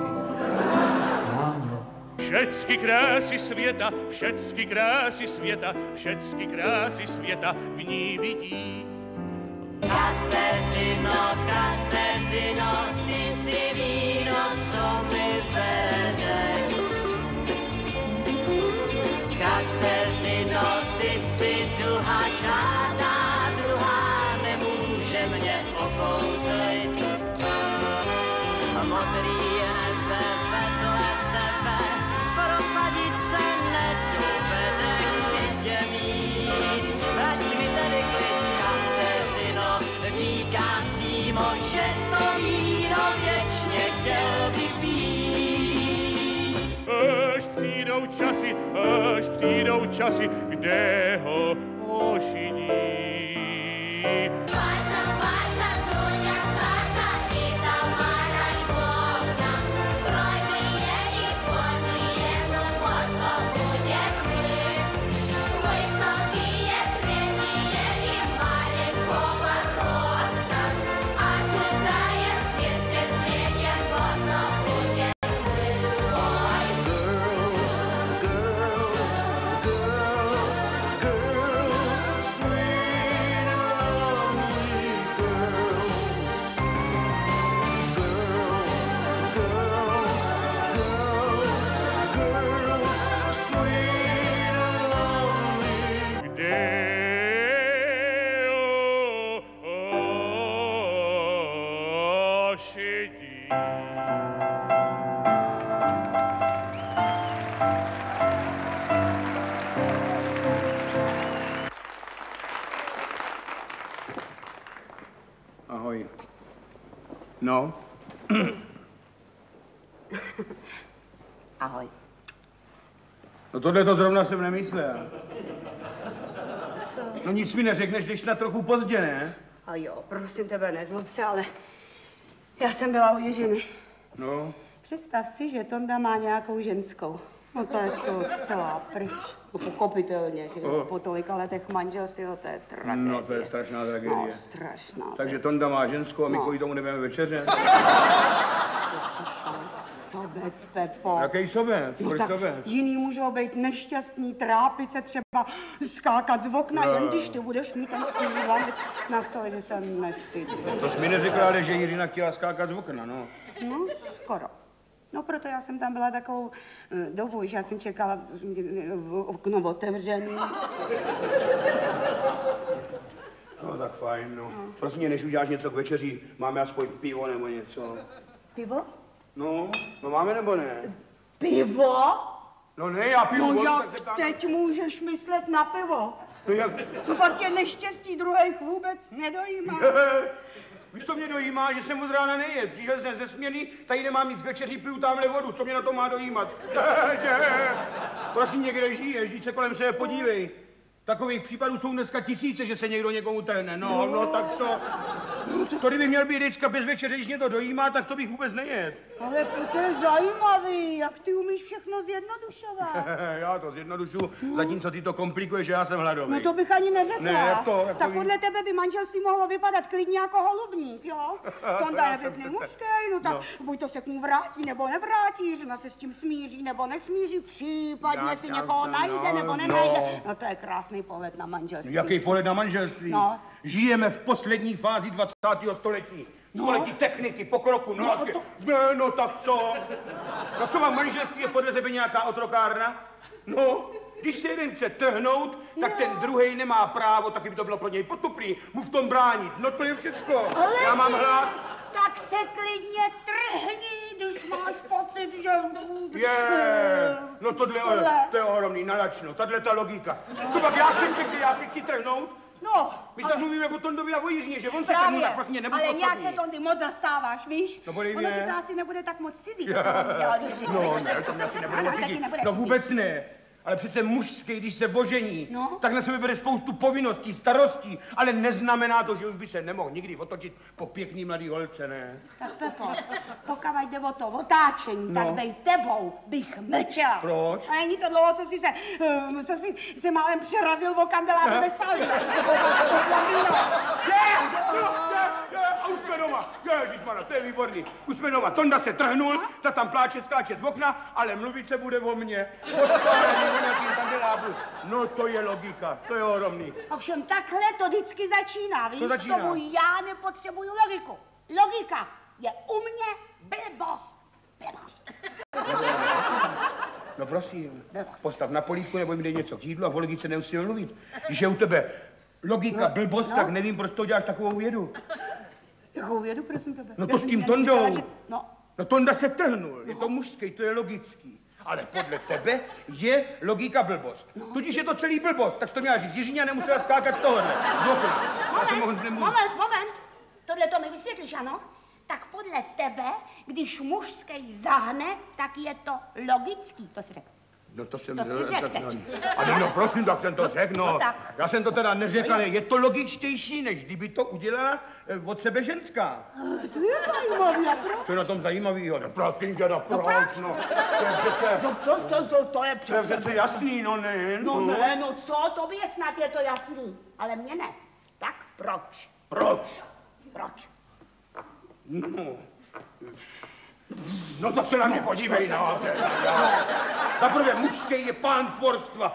Všecky krásy světa, všecky krásy světa, všecky krásy světa v ní vidí. Kateřino, Kateřino, ty jsi víno, co mi vede. Kateřino, ty jsi duha, žádná druhá nemůže mě okouzlit. A modrý nebe vedle tebe, prosadit se nedovede, chci tě mít. Ať mi tedy klid, Kateřino, říkám přímo, že to víno věčně chtěl bych pít. Až přijdou časy, až přijdou časy, kde ho ošiní. Ahoj. No? Ahoj. No tohle to zrovna jsem nemyslel. No nic mi neřekneš, když na trochu pozdě, ne? A jo, prosím tebe, nezlob se, ale já jsem byla u Jiřiny. No? Představ si, že Tonda má nějakou ženskou. No to je z toho celá pryč. No pochopitelně, že Oh. po tolika letech manželství, to je tragédie. No to je strašná tragédie. No, strašná. Takže Tonda má ženskou a my No. kvůli tomu nebudeme večeře. Sobec, Pepo. Jaký sobec? No Kolik tak sobec? jiný můžou být nešťastní, trápit se třeba, skákat z okna, No. jen když ty budeš mít ten svůj lanec na stole, že se nestydí. To jsi mi neřekla, ale že Jiřina chtěla skákat z okna, no. No, skoro. No, proto já jsem tam byla takovou eh, dobu, že já jsem čekala eh, okno otevřený. No tak fajn, no. Prosím mě, než uděláš něco k večeři, máme aspoň pivo nebo něco. Pivo? No, no máme nebo ne? Pivo? No ne, já piju No vodu, tak jak se tam... teď můžeš myslet na pivo? No jak? Co pak tě neštěstí druhých vůbec nedojímá? Víš, to mě dojímá, že jsem od rána nejet. Přišel jsem ze směny, tady nemám nic k večeři, piju tamhle vodu. Co mě na to má dojímat? Prosím, někde žiješ, když se kolem sebe podívej. Takových případů jsou dneska tisíce, že se někdo někomu trhne. No, no, tak co? To kdybych měl být vždycky bez večeře, když mě to dojímá, tak to bych vůbec nejet. Ale to je zajímavý, jak ty umíš všechno zjednodušovat. Já to zjednodušu, zatímco ty to komplikuješ, že já jsem hladový. No to bych ani neřekla. Ne, jak to? Jak tak to podle tebe by manželství mohlo vypadat klidně jako holubník, jo? Tonda je pěkný mužský, no tak no. Buď to se k mu vrátí, nebo nevrátí, žena se s tím smíří, nebo nesmíří, případně já, si já, někoho no, najde, nebo nenajde. no. No to je krásný pohled na manželství. Jaký pohled na manželství? No. Žijeme v poslední fázi dvacátého století. No. Století techniky, pokroku, no, no, to... ne, no tak co? No co mám manželství, je podle tebe nějaká otrokárna? No, když se jeden chce trhnout, tak no. ten druhej nemá právo, taky by to bylo pro něj potupný, mu v tom bránit. No to je všecko. Ale já mám hlad. Tak se klidně trhni, když máš pocit, že... Je, no tohle, tohle. To je ohromný, nalačno, tahle ta logika. Co pak já jsem řekl, že já si chci trhnout? No, my se ale... mluvíme o Tondovi a o Jiřině, že on se Právě, trhnul, tak vlastně nebuď ale osobní. nějak se Tondy moc zastáváš, víš? No bolej ono mě. ti to asi nebude tak moc cizí, to, co on dělal Jiří. No ne, to mě asi nebude moc cizí. No vůbec ne. Ale přece mužský, když se ožení, no? tak na sebe bere spoustu povinností, starostí, ale neznamená to, že už by se nemohl nikdy otočit po pěkný mladý holce, ne? Tak Pepo, pokud jde o to otáčení, no. tak bej tebou bych mlčela. Proč? A není to dlouho, co jsi se, um, co jsi se málem přerazil o kandelábu bez palí. Je, je, je, a už jsme doma. Ježišmana, to je výborný. Už jsme doma. Tonda se trhnul, ta tam pláče, skáče z okna, ale mluvit se bude o mně. No to je logika, to je ohromný. Ovšem takhle to vždycky začíná, víš? Co začíná? Tomu já nepotřebuju logiku. Logika je u mě blbost. Blbost. No prosím, postav na polívku nebo mi dej něco k jídlu a o logice nemusíme mluvit. Když je u tebe logika, no, blbost, no. tak nevím, proč to děláš takovou vědu. Jakou vědu, prosím tebe? No to s tím Tondou. Že... No. no Tonda se trhnul, je to mužský, to je logický. Ale podle tebe je logika blbost. No. Tudíž je to celý blbost, tak jsi to měla říct Jiřině a nemusela skákat z tohohle. Moment, moment, moment. Tohle to mi vysvětlíš, ano? Tak podle tebe, když mužský zahne, tak je to logický, to si řekl. No to jsem... To si řekl teď. Ale no prosím, tak jsem to řekl, no. no tak. Já jsem to teda neřekl, ale je to logičtější, než kdyby to udělala od sebe ženská. To je zajímavý, a proč? Co je na tom zajímavýho? No prosím tě, no proč, no. To je přece... No to, to, to, to je přece... To je přece jasný, no ne, no. No ne, no co, tobě snad je to jasný, ale mně ne. Tak proč? Proč? Proč? No... No tak se na mě podívej, no. Za prvé, mužský je pán tvorstva.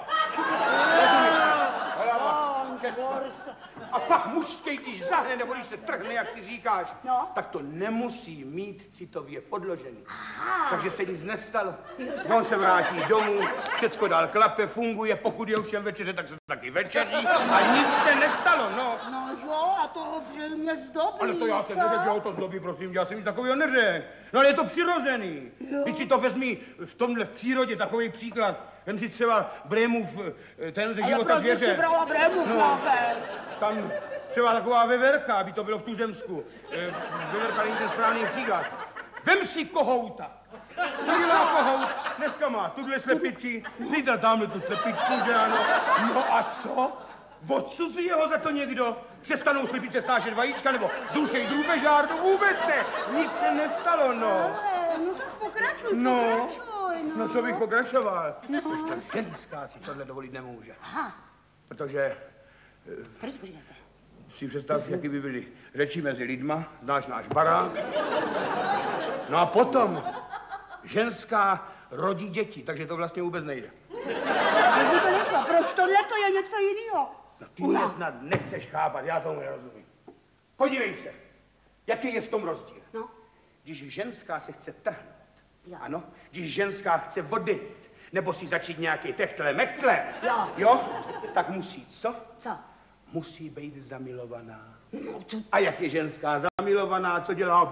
Pán tvorstva. A pak mužský, když zahne, nebo když se trhne, jak ty říkáš, no? tak to nemusí mít citově podložený. Aha. Takže se nic nestalo. On se vrátí domů, všecko dál klape, funguje, pokud je všem večeře, tak se taky večeří a nic se nestalo, no. No jo, a to zřejmě zdobí. Ale to já jsem neřekl, že ho to zdobí, prosím, já jsem nic takového neřekl. No ale je to přirozený. Když si to vezmi v tomhle v přírodě, takový příklad. Vem si třeba Brémův ten ze života zvěře. Ale proč jsi brala Brémův, no, tam třeba taková veverka, aby to bylo v tuzemsku. Veverka není ten správný příklad. Vem si kohouta. Co dělá kohout? Dneska má tuhle slepici, zítra tamhle tu slepičku, že ano. No a co? Odsuzuje ho za to někdo? Přestanou slepice snášet vajíčka, nebo zrušej drůbežár? No vůbec ne, nic se nestalo, no. Ale, no tak pokračuj, no, pokračuj, no. No co bych pokračoval? No. Už ta ženská si tohle dovolit nemůže. Aha. Protože... Proč si představ, jaký by byly řeči mezi lidma, znáš náš barák. No a potom ženská rodí děti, takže to vlastně vůbec nejde. Ale to nešlo, proč tohle to je něco jiného? No ty mě snad nechceš chápat, já tomu nerozumím. Podívej se, jaký je v tom rozdíl. No. Když ženská se chce trhnout, jo. Ano, když ženská chce odejít, nebo si začít nějaký techtle mechtle, jo. jo, tak musí co? Co? Musí být zamilovaná. No, to... A jak je ženská zamilovaná, co dělá?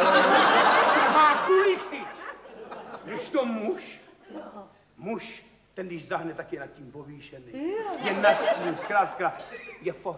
Má kulisy. Když to muž, muž Ten, když zahne, tak je nad tím povýšený. Je nad tím, zkrátka, je foš.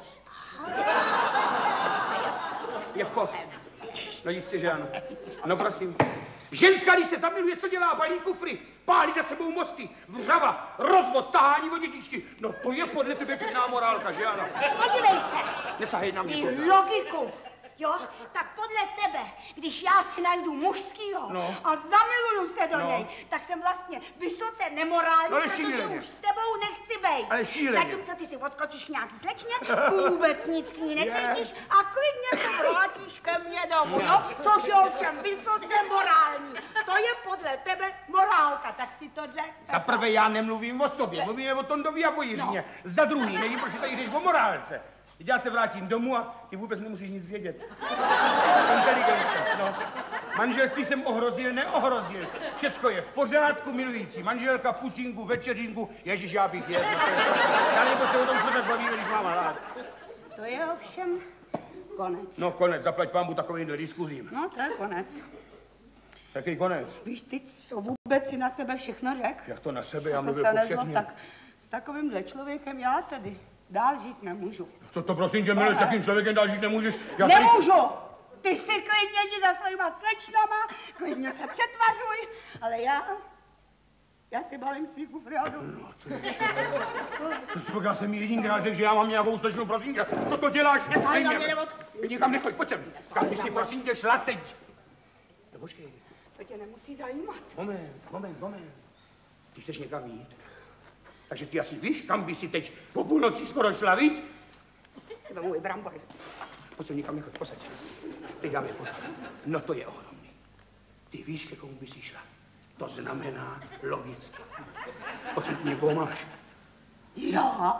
Je foš. No jistě, že ano. No prosím. Ženská, když se zamiluje, co dělá? Balí kufry, pálí za sebou mosty, vřava, rozvod, tahání voditičky. No to je podle tebe pěkná morálka, že ano? Podívej se. Nesahej na mě. Ty logiku. Jo, tak podle tebe, když já si najdu mužskýho no. a zamiluju se do no. něj, tak jsem vlastně vysoce nemorální, no, protože šíleně. už s tebou nechci bejt. Ale šíleně. Zatímco ty si odskočíš k nějaký slečně, vůbec nic k ní necítíš a klidně se vrátíš ke mně domů, jo? Což je ovšem vysoce morální. To je podle tebe morálka, tak si to řek. Za prvé já nemluvím o sobě, mluvíme o Tondovi a o Jiřině. No. Za druhý, nevím, proč tady řeš o morálce. Teď já se vrátím domů a ty vůbec nemusíš nic vědět. Inteligence, no. Manželství jsem ohrozil, neohrozil. Všecko je v pořádku, milující manželka, pusinku, večeřinku. Ježiš, já bych jedl. Já nebo se o tom furt bavíme, když mám hlad. To je ovšem konec. No konec, zaplať pánbu takovýmhle diskuzím. No, to je konec. Jaký konec? Víš ty, co vůbec si na sebe všechno řek? Jak to na sebe? Já mluvil se po nezlob, všechny. tak s takovýmhle člověkem já tedy dál žít nemůžu. Co to prosím tě, miluješ, s takým člověkem dál žít nemůžeš? Já Nemůžu! Ty si klidně jdi za svýma slečnama, klidně se přetvařuj, ale já, já si balím svý kufry a jdu. No to je šílené. Já jsem jedinkrát řekl, že já mám nějakou slečnu, prosím tě. Co to děláš? Nesahej na mě, nebo... Nikam nechoď, pojď sem. Kam by si prosím tě šla teď? No počkej. To tě nemusí zajímat. Moment, moment, moment. Ty chceš někam jít? Takže ty asi víš, kam by si teď po půlnoci skoro šla, víš? Si vemu i brambory. Pojď se nikam nechoď, posaď se. Teď dávej pozor. No to je ohromný. Ty víš, ke komu by si šla. To znamená logicky. Pojď se, někoho máš. Já?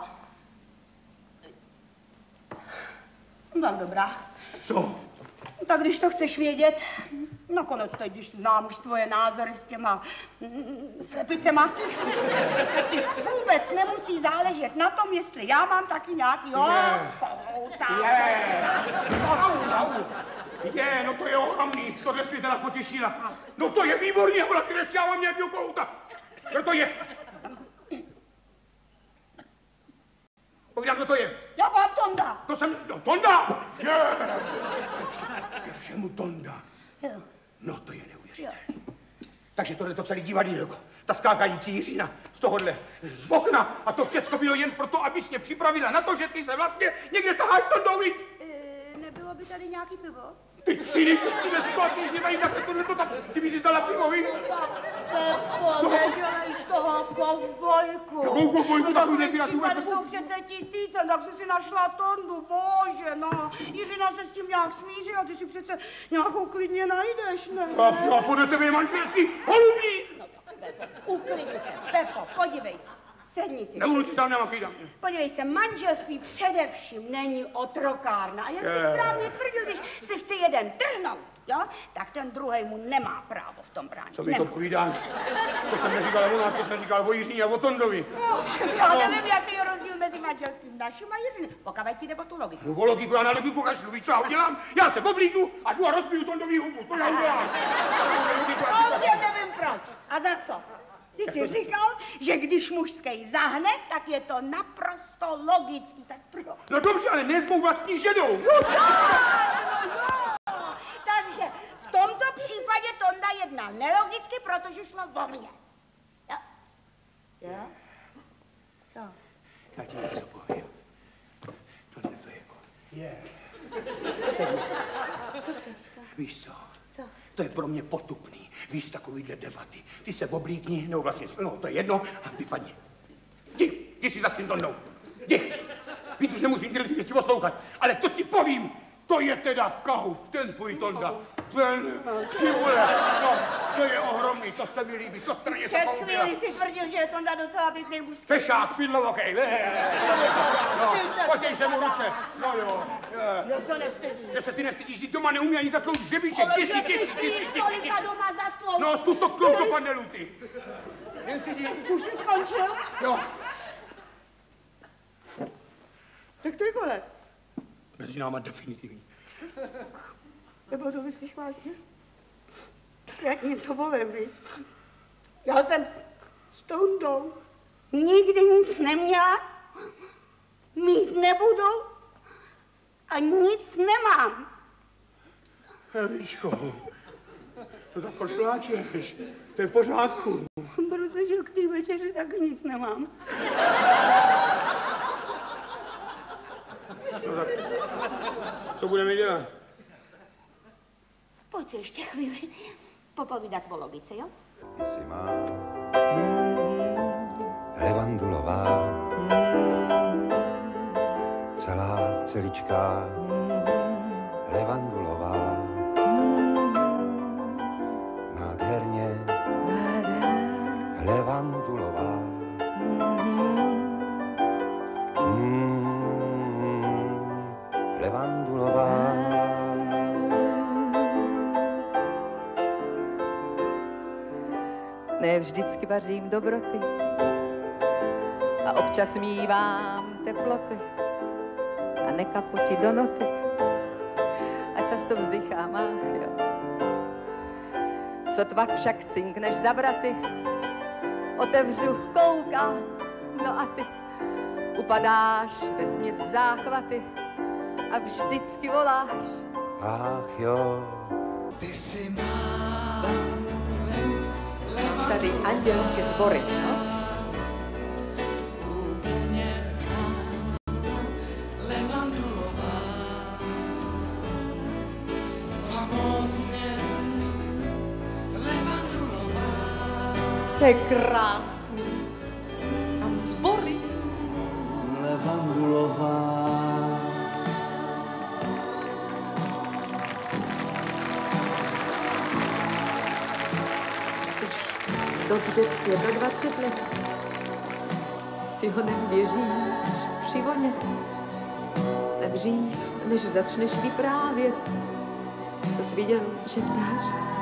Tak dobrá. Co? Tak když to chceš vědět, nakonec teď, když znám už tvoje názory s těma mm, slepicema, ty vůbec nemusí záležet na tom, jestli já mám taky nějakýho kohouta. Je, je, no to je ohromný, tohle jsi teda potěšila. No to je výborný, a vlastně já mám nějakýho kohouta. Kdo to je? Povídám, kdo to je? Já mám Tonda. To jsem, no Tonda! Je, je všemu Tonda. No to je neuvěřitelné. Takže tohle to celý divadýlko, ta skákající Jiřina z tohohle, z okna, a to všecko bylo jen proto, abys mě připravila na to, že ty se vlastně někde taháš Tondou, viď? E, nebylo by tady nějaký pivo? Ty cíny, ty ve situaci, že nemají takhle tohle to tam, ty bys si zdala pivo, viď? Pepo, nedělej z toho kovbojku. Jakou kovbojku, takový nebírat vůbec? Tady jsou přece tisíce, tak jsi si našla Tondu, bože, no. Jiřina se s tím nějak smíří a ty si přece nějakou klidně najdeš, ne? A podle tebe je manželství holubník. No tak, Pepo, uklidni se. Pepo, podívej se. Sedni si. Nebudu si sám nemakýdat. Podívej se, manželství především není otrokárna. A jak jsi správně tvrdil, když se chce jeden trhnout, jo, tak ten druhej mu nemá právo v tom bránit. Co mi to povídáš? To jsem neříkal o nás, to jsem říkal o Jiřině a o Tondovi. No, já nevím, jaký je rozdíl mezi manželstvím naším a Jiřiny. Pokud ti jde o tu logiku. No, o logiku, já na logiku kašlu, víš, co já udělám? Já se oblíknu a jdu a rozbiju Tondovi hubu, to já udělám. Ovšem nevím proč. A za co? Ty jsi říkal, že když mužský zahne, tak je to naprosto logický, tak proč? No dobře, ale ne s mou vlastní ženou. No, no, no. Takže v tomto případě Tonda jednal nelogicky, protože šlo o mě. Jo? Jo? Co? Já ti něco povím. Tohle to je jako... Je. Víš co? Co? To je pro mě potupný. Víš, takovýhle debaty. Ty se oblíkni, nebo vlastně, no to je jedno, a vypadni. Jdi, jdi si za svým Tondou. Jdi. Víc už nemusím tyhle věci poslouchat, ale to ti povím. To je teda Kahouf, ten tvůj Tonda. Ten, ty vole, no, to je ohromný, to se mi líbí, to straně se Před chvíli si tvrdil, že je Tonda docela pěkný mužský. Fešák, pidlovokej, no, potěj se mu ruce, no jo. No to nestydíš. Že se ty nestydíš, ty doma neumí ani zaklouzit žebíček, ty si, ty si, ty si, ty si, ty si. doma zaklouzit. No, zkus to klouz do panelu, ty. Jen si jdi. Už jsi skončil? Jo. Tak to je konec. Mezi náma definitivní. Nebo to myslíš vážně? Tak jak něco povím, víš? Já jsem s Tondou nikdy nic neměla, mít nebudu a nic nemám. Eliško, to tak pošláčeš, to je v pořádku. Protože k té večeři taky nic nemám. No tak, co budeme dělat? Pojď si ještě chvíli popovídat o logice, jo? Jsi má levandulová, celá celičká levandulová, nádherně levandulová. Mm, levandulová. Ne vždycky vařím dobroty a občas mívám teploty a nekapu ti do noty a často vzdychám, ach jo. Sotva však cinkneš za vraty, otevřu, koukám, no a ty upadáš vesměs v záchvaty a vždycky voláš. Ach jo. Ty jsi má. Tady andělské sbory, no? Levandulová, famózně levandulová. To je krásný. Tam sbory. Levandulová. Dobře dvacet pět let si ho nevěříš přivonět. A dřív, než začneš vyprávět, co jsi viděl, že ptáš.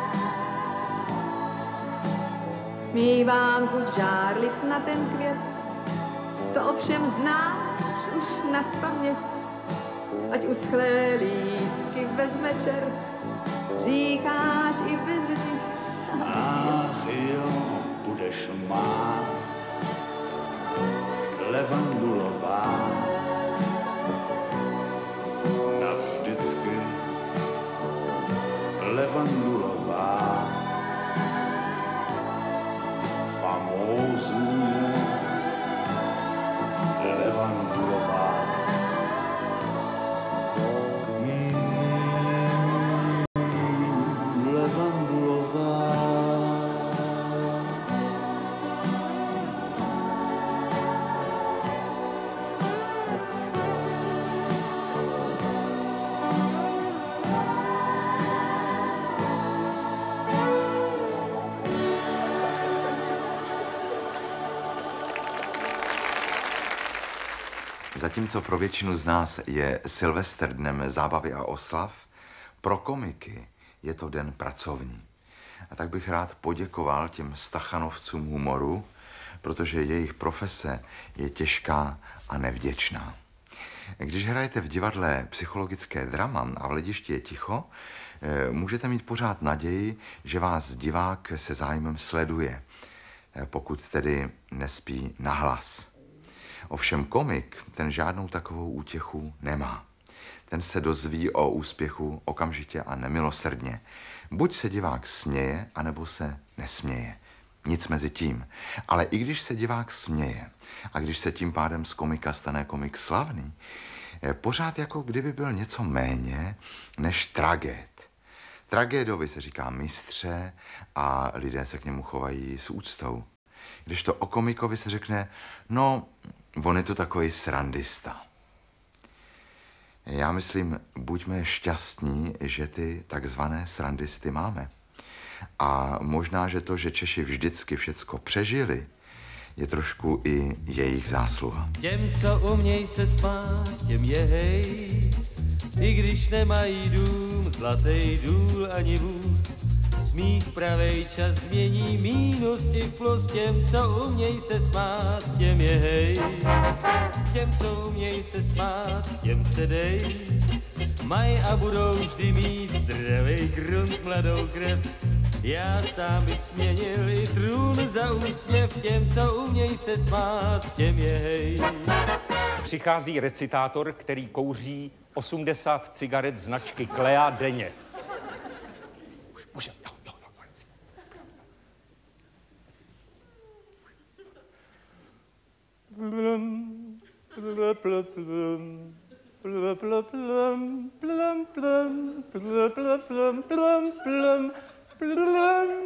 Mívám chuť žárlit na ten květ, to ovšem znáš už nazpaměť. Ať uschlé lístky vezme čert, říkáš i bez nich. Ach jo, budeš má levandulová. Navždycky levandulová. Famózně levandulová. Mm, levandulová. Zatímco pro většinu z nás je Silvestr dnem zábavy a oslav, pro komiky je to den pracovní. A tak bych rád poděkoval těm stachanovcům humoru, protože jejich profese je těžká a nevděčná. Když hrajete v divadle psychologické drama a v hledišti je ticho, můžete mít pořád naději, že vás divák se zájmem sleduje, pokud tedy nespí nahlas. Ovšem komik, ten žádnou takovou útěchu nemá. Ten se dozví o úspěchu okamžitě a nemilosrdně. Buď se divák směje, anebo se nesměje. Nic mezi tím. Ale i když se divák směje a když se tím pádem z komika stane komik slavný, pořád jako kdyby byl něco méně než tragéd. Tragédovi se říká mistře a lidé se k němu chovají s úctou. Když to o komikovi se řekne, no, on je to takový srandista. Já myslím, buďme šťastní, že ty takzvané srandisty máme. A možná, že to, že Češi vždycky všecko přežili, je trošku i jejich zásluha. Těm, co uměj se smát, těm je hej, i když nemají dům, zlatý důl ani vůz. Smích pravej čas změní mínus i v plus. Těm, co uměj se smát, těm je hej. Těm, co uměj se smát, těm se dej. Maj a budou vždy mít zdravej grunt, mladou krev. Já sám bych směnil i trůn za úsměv těm, co uměj se smát, těm je hej. Přichází recitátor, který kouří osmdesát cigaret značky Klea denně. Může, jo, jo, jo. Blum, blum, blum, blum. Blum, blum, blum, blum, blum, blum, blum, blum, blum, blum.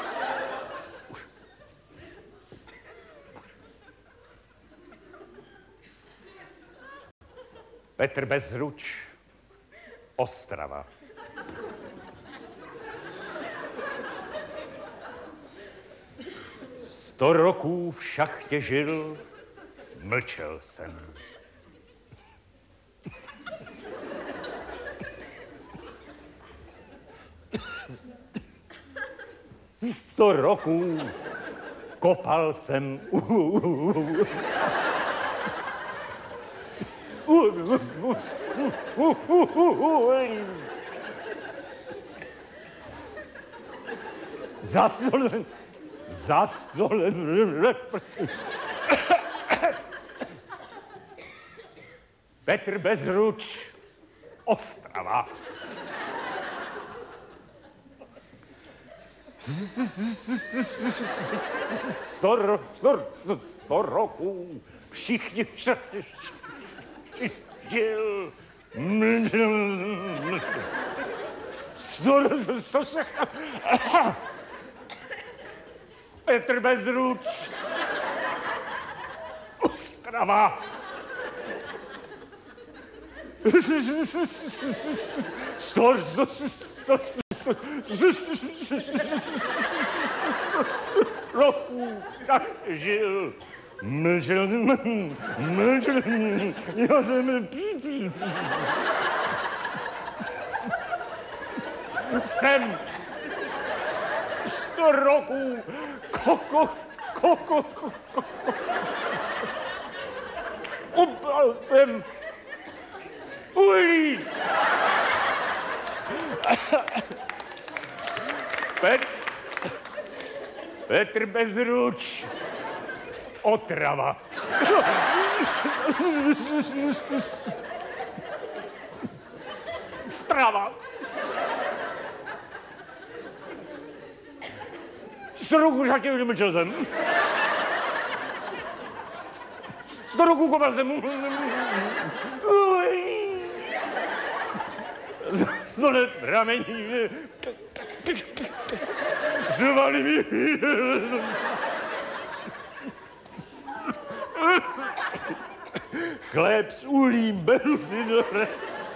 Petr Bezruč, Ostrava. Sto roků v šachtě žil, mlčel jsem. Sto roků kopal jsem. Za stolem, za stolem. Petr Bezruč, Ostrava. Sto, ro, sto, sto roků všichni všichni žil. Sto, sto, sto, Petr Bezruč, Ostrava. Sto, sto, sto, roků žil, mlčel, mlčel, já jsem, jsem sto roků, koko, koko, koko, kopal jsem uhlí. Pet, Petr Bezruč, Otrava. Strava. Sto roků zatím nemlčel jsem. Sto roků kopal jsem. Sto let ramení. Zvali mi. Chléb s uhlím beru si do re.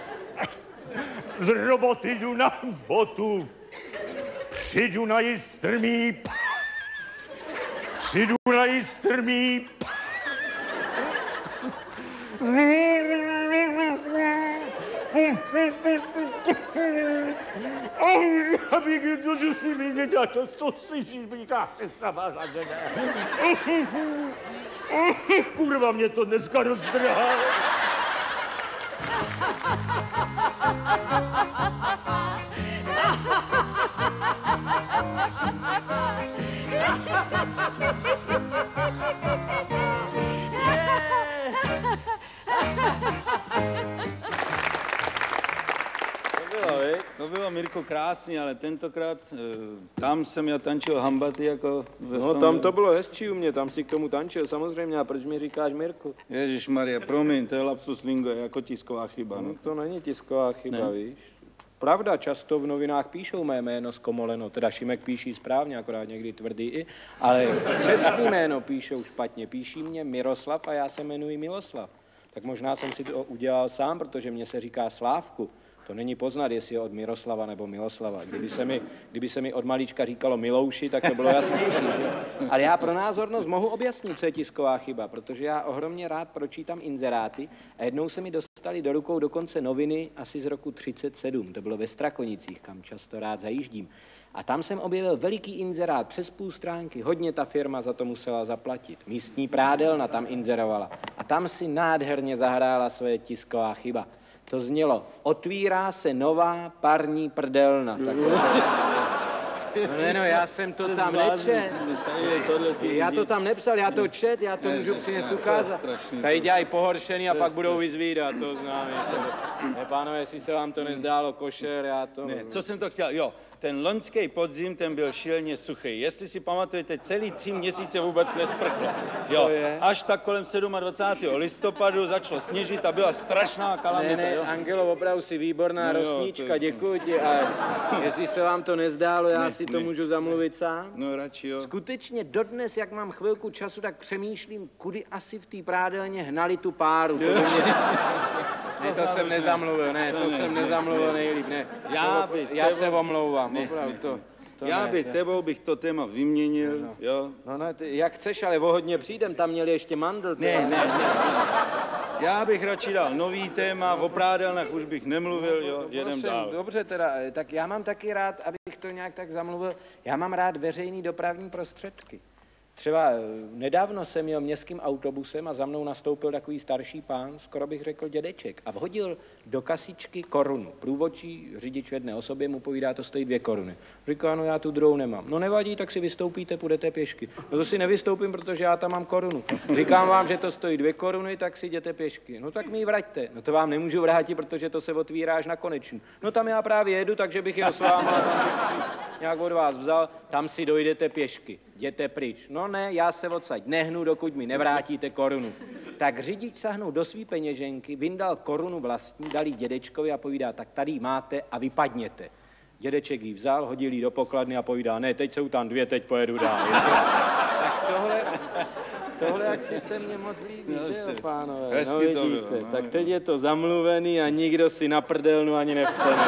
Z roboty jdu na botu. Přijdu na jistrmý. Přijdu na jistrmý. Abych to, že si vidět, a to, co slyšíš, bych se sama zaděná. Kurva, mě to dneska rozdrhá. To bylo, Mirko, krásný, ale tentokrát tam jsem já tančil hambaty jako... No tam to bylo hezčí u mě, tam si k tomu tančil samozřejmě, a proč mi říkáš Mirku? Ježišmarja, promiň, to je lapsus lingo, jako tisková chyba. No, to není tisková chyba, ne? Víš? Pravda, často v novinách píšou mé jméno zkomoleno, teda Šimek píší správně, akorát někdy tvrdý i, ale křestní jméno píšou špatně, píší mě Miroslav a já se jmenuji Miloslav. Tak možná jsem si to udělal sám, protože mě se říká Slávku. To není poznat, jestli je od Miroslava nebo Miloslava. Kdyby se mi, kdyby se mi od malíčka říkalo Milouši, tak to bylo jasnější. Že? Ale já pro názornost mohu objasnit, co je tisková chyba, protože já ohromně rád pročítám inzeráty a jednou se mi dostali do rukou dokonce noviny asi z roku třicet sedm. To bylo ve Strakonicích, kam často rád zajíždím. A tam jsem objevil veliký inzerát přes půl stránky. Hodně ta firma za to musela zaplatit. Místní prádelna tam inzerovala. A tam si nádherně zahrála svoje tisková chyba. To znělo, otvírá se nová parní prdelna. Tak to, No ne, no, já jsem to tam nečet. Já to tam nepsal, já to čet, já to můžu přines ukázat. Tady dělají pohoršený a pak budou vyzvídat, to znám. Ne, pánové, jestli se vám to nezdálo košer, já to... Ne, co jsem to chtěl, jo, ten loňský podzim, ten byl šíleně suchý. Jestli si pamatujete, celý tři měsíce vůbec nesprchlo. Jo, až tak kolem dvacátého sedmého listopadu začalo sněžit a byla strašná kalamita. Ne, ne, Angelo, opravdu si výborná no rosnička, děkuji ti. A jestli se vám to nezdálo, já ne, si to ne. můžu zamluvit sám. No radši jo. Skutečně dodnes, jak mám chvilku času, tak přemýšlím, kudy asi v té prádelně hnali tu páru. To mě... Ne, to jsem nezamluvil, ne, to jsem nezamluvil nejlíp, ne. Já, by já tebou... se omlouvám, opravdu to. To já ne, bych tebou bych to téma vyměnil, no. jo. No ne, ty, jak chceš, ale o hodně přijdem, tam měli ještě mandl. Ne, ne, ne, ne. Já bych radši dal nový téma, o prádelnách už bych nemluvil, jo, jedem dál. Dobře teda, tak já mám taky rád, abych to nějak tak zamluvil, já mám rád veřejný dopravní prostředky. Třeba nedávno jsem jel městským autobusem a za mnou nastoupil takový starší pán, skoro bych řekl dědeček, a vhodil do kasičky korunu. Průvodčí řidič v jedné osobě mu povídá, to stojí dvě koruny. Říká, no já tu druhou nemám. No nevadí, tak si vystoupíte, půjdete pěšky. No to si nevystoupím, protože já tam mám korunu. Říkám vám, že to stojí dvě koruny, tak si jděte pěšky. No tak mi ji vraťte. No to vám nemůžu vrátit, protože to se otvírá až na konečnu. No tam já právě jedu, takže bych jel s váma nějak od vás vzal, tam si dojdete pěšky. Jděte pryč. No ne, já se odsaď nehnu, dokud mi nevrátíte korunu. Tak řidič sahnul do svý peněženky, vyndal korunu vlastní, dal jí dědečkovi a povídá, tak tady máte a vypadněte. Dědeček ji vzal, hodil ji do pokladny a povídá, ne, teď jsou tam dvě, teď pojedu dál. Tak tohle, tohle jak si se mně moc líbí, no, že jo, pánové? Hezky no vidíte, to bylo, no. Tak teď je to zamluvený a nikdo si na prdelnu ani nevzpomene.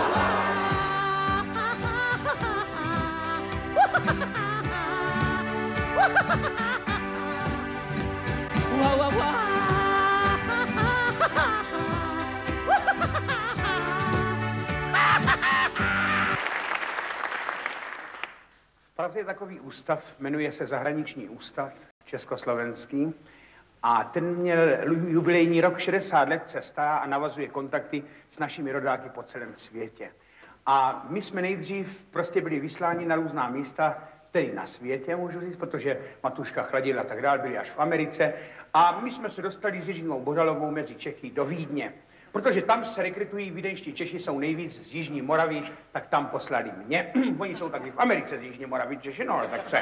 V Praze je takový ústav, jmenuje se Zahraniční ústav československý a ten měl jubilejní rok šedesát let, se stará a navazuje kontakty s našimi rodáky po celém světě. A my jsme nejdřív prostě byli vysláni na různá místa, tedy na světě, můžu říct, protože Matuška Chladil a tak dál byli až v Americe. A my jsme se dostali s Jiřinou Bohdalovou mezi Čechy do Vídně. Protože tam se rekrutují vídeňští Češi, jsou nejvíc z Jižní Moravy, tak tam poslali mě. Oni jsou taky v Americe z Jižní Moravy, Češi, no ale tak co?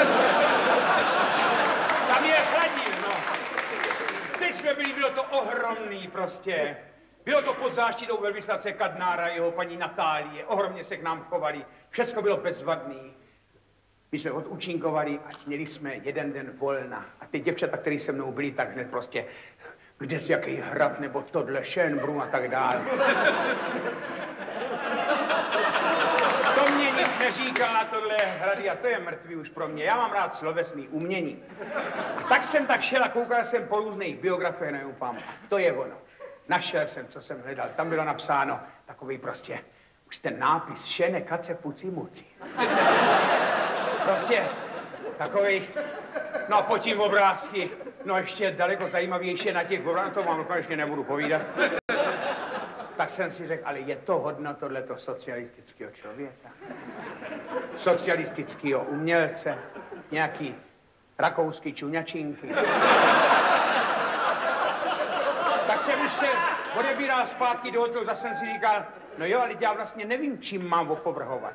Tam je Chladil, no. Teď jsme byli, bylo to ohromný prostě. Bylo to pod záštitou velvyslance Kadnára, jeho paní Natálie, ohromně se k nám chovali, všecko bylo bezvadný. My jsme odúčinkovali a měli jsme jeden den volna. A ty děvčata, které se mnou byly, tak hned prostě, kde jsi, jaký hrad, nebo tohle, Schönbrunn a tak dále. To mě nic neříká, tohle hrady, a to je mrtvý už pro mě. Já mám rád slovesný umění. A tak jsem tak šel a koukal jsem po různých biografiích, neupám. A to je ono. Našel jsem, co jsem hledal. Tam bylo napsáno takový prostě, už ten nápis, šene, kace, puci, muci. Prostě takový, no po tím obrázky, no ještě daleko zajímavější na těch obrázkách, to vám konečně nebudu povídat. Tak jsem si řekl, ale je to hodno tohleto socialistického člověka? Socialistického umělce, nějaký rakouský čuňačinky. Tak jsem už se odebíral zpátky do hotelu, zase jsem si říkal, no jo, ale já vlastně nevím, čím mám opovrhovat.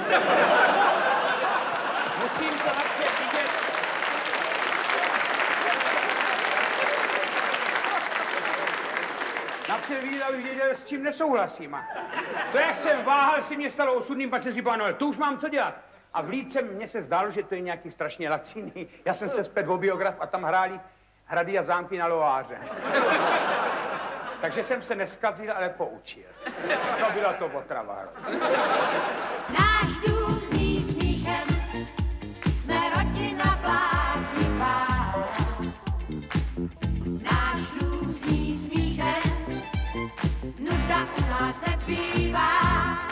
Musím to napřed vidět. Napřed vidět, aby věděl, s čím nesouhlasím. A to, jak jsem váhal, si mě stalo osudným, pak jsem si říkal, no, to už mám co dělat. A v Líce mně se zdálo, že to je nějaký strašně laciný. Já jsem se zpět o biograf a tam hráli Hrady a zámky na Loáře. Takže jsem se neskazil, ale poučil. No, byla to otrava. Náš dům zní smíchem, jsme rodina bláznivá. Náš dům zní smíchem, nuda u nás nebývá.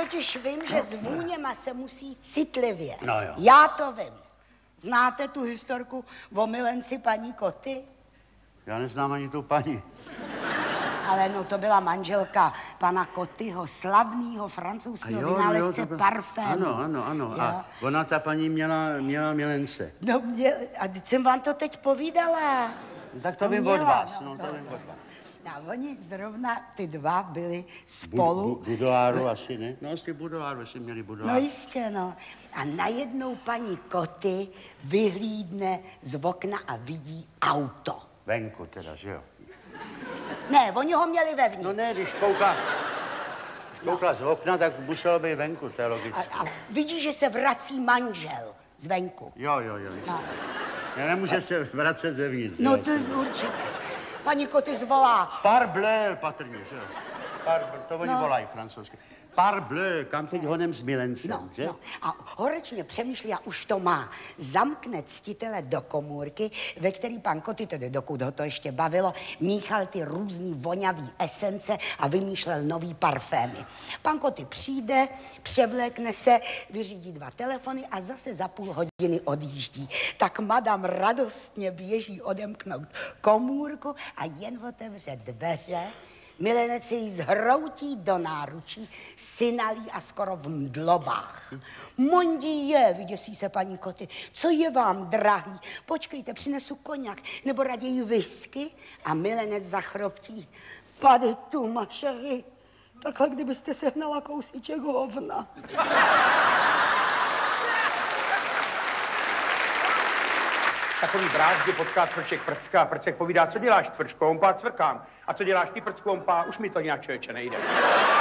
totiž vím, že s vůněma se musí citlivě. No jo. Já to vím. Znáte tu historku o milenci paní Koty? Já neznám ani tu paní. Ale no, to byla manželka pana Kotyho, slavného francouzského vynálezce byl... parfému. Ano, ano, ano. Jo. A ona, ta paní, měla, měla milence. No, mě, a teď jsem vám to teď povídala. Tak to No, vím měla, od vás, no, no, to no. vím od vás. A oni zrovna ty dva byli spolu. Bu, bu, budoáru asi, ne? No, asi budoáru, asi měli budoáru. No jistě, no. A najednou paní Koty vyhlídne z okna a vidí auto. Venku teda, že jo? Ne, oni ho měli vevnitř. No ne, když koukla, když koukla z okna, tak muselo být venku, to je logické. A, a vidí, že se vrací manžel zvenku. Jo, jo, jo. No. Já nemůže se vracet zevnitř. No jo. to je určitě. Paní Koty zvolá. Parbleu, patrně, že jo? Parbleu, to oni No. volají francouzsky. Parbleu, kam teď honem s milencem, No, že? no. A horečně přemýšlí a už to má. Zamkne ctitele do komůrky, ve který pan Koty, tedy dokud ho to ještě bavilo, míchal ty různý vonavý esence a vymýšlel nový parfémy. Pan Koty přijde, převlékne se, vyřídí dva telefony a zase za půl hodiny odjíždí. Tak madam radostně běží odemknout komůrku a jen otevře dveře. Milenec jej zhroutí do náručí, synalí a skoro v mdlobách. Mondí je, vyděsí se paní Koty. Co je vám, drahý? Počkejte, přinesu koněk, nebo raději whisky? A milenec zachroptí. Pade tu, mašery. Takhle, kdybyste sehnala kousíček hovna. Takový brázdy potká cvrček prcka, prcek povídá, co děláš, cvrčko, on pá cvrkám. A co děláš ty, prcku, on pá, už mi to jinak, člověče, nejde.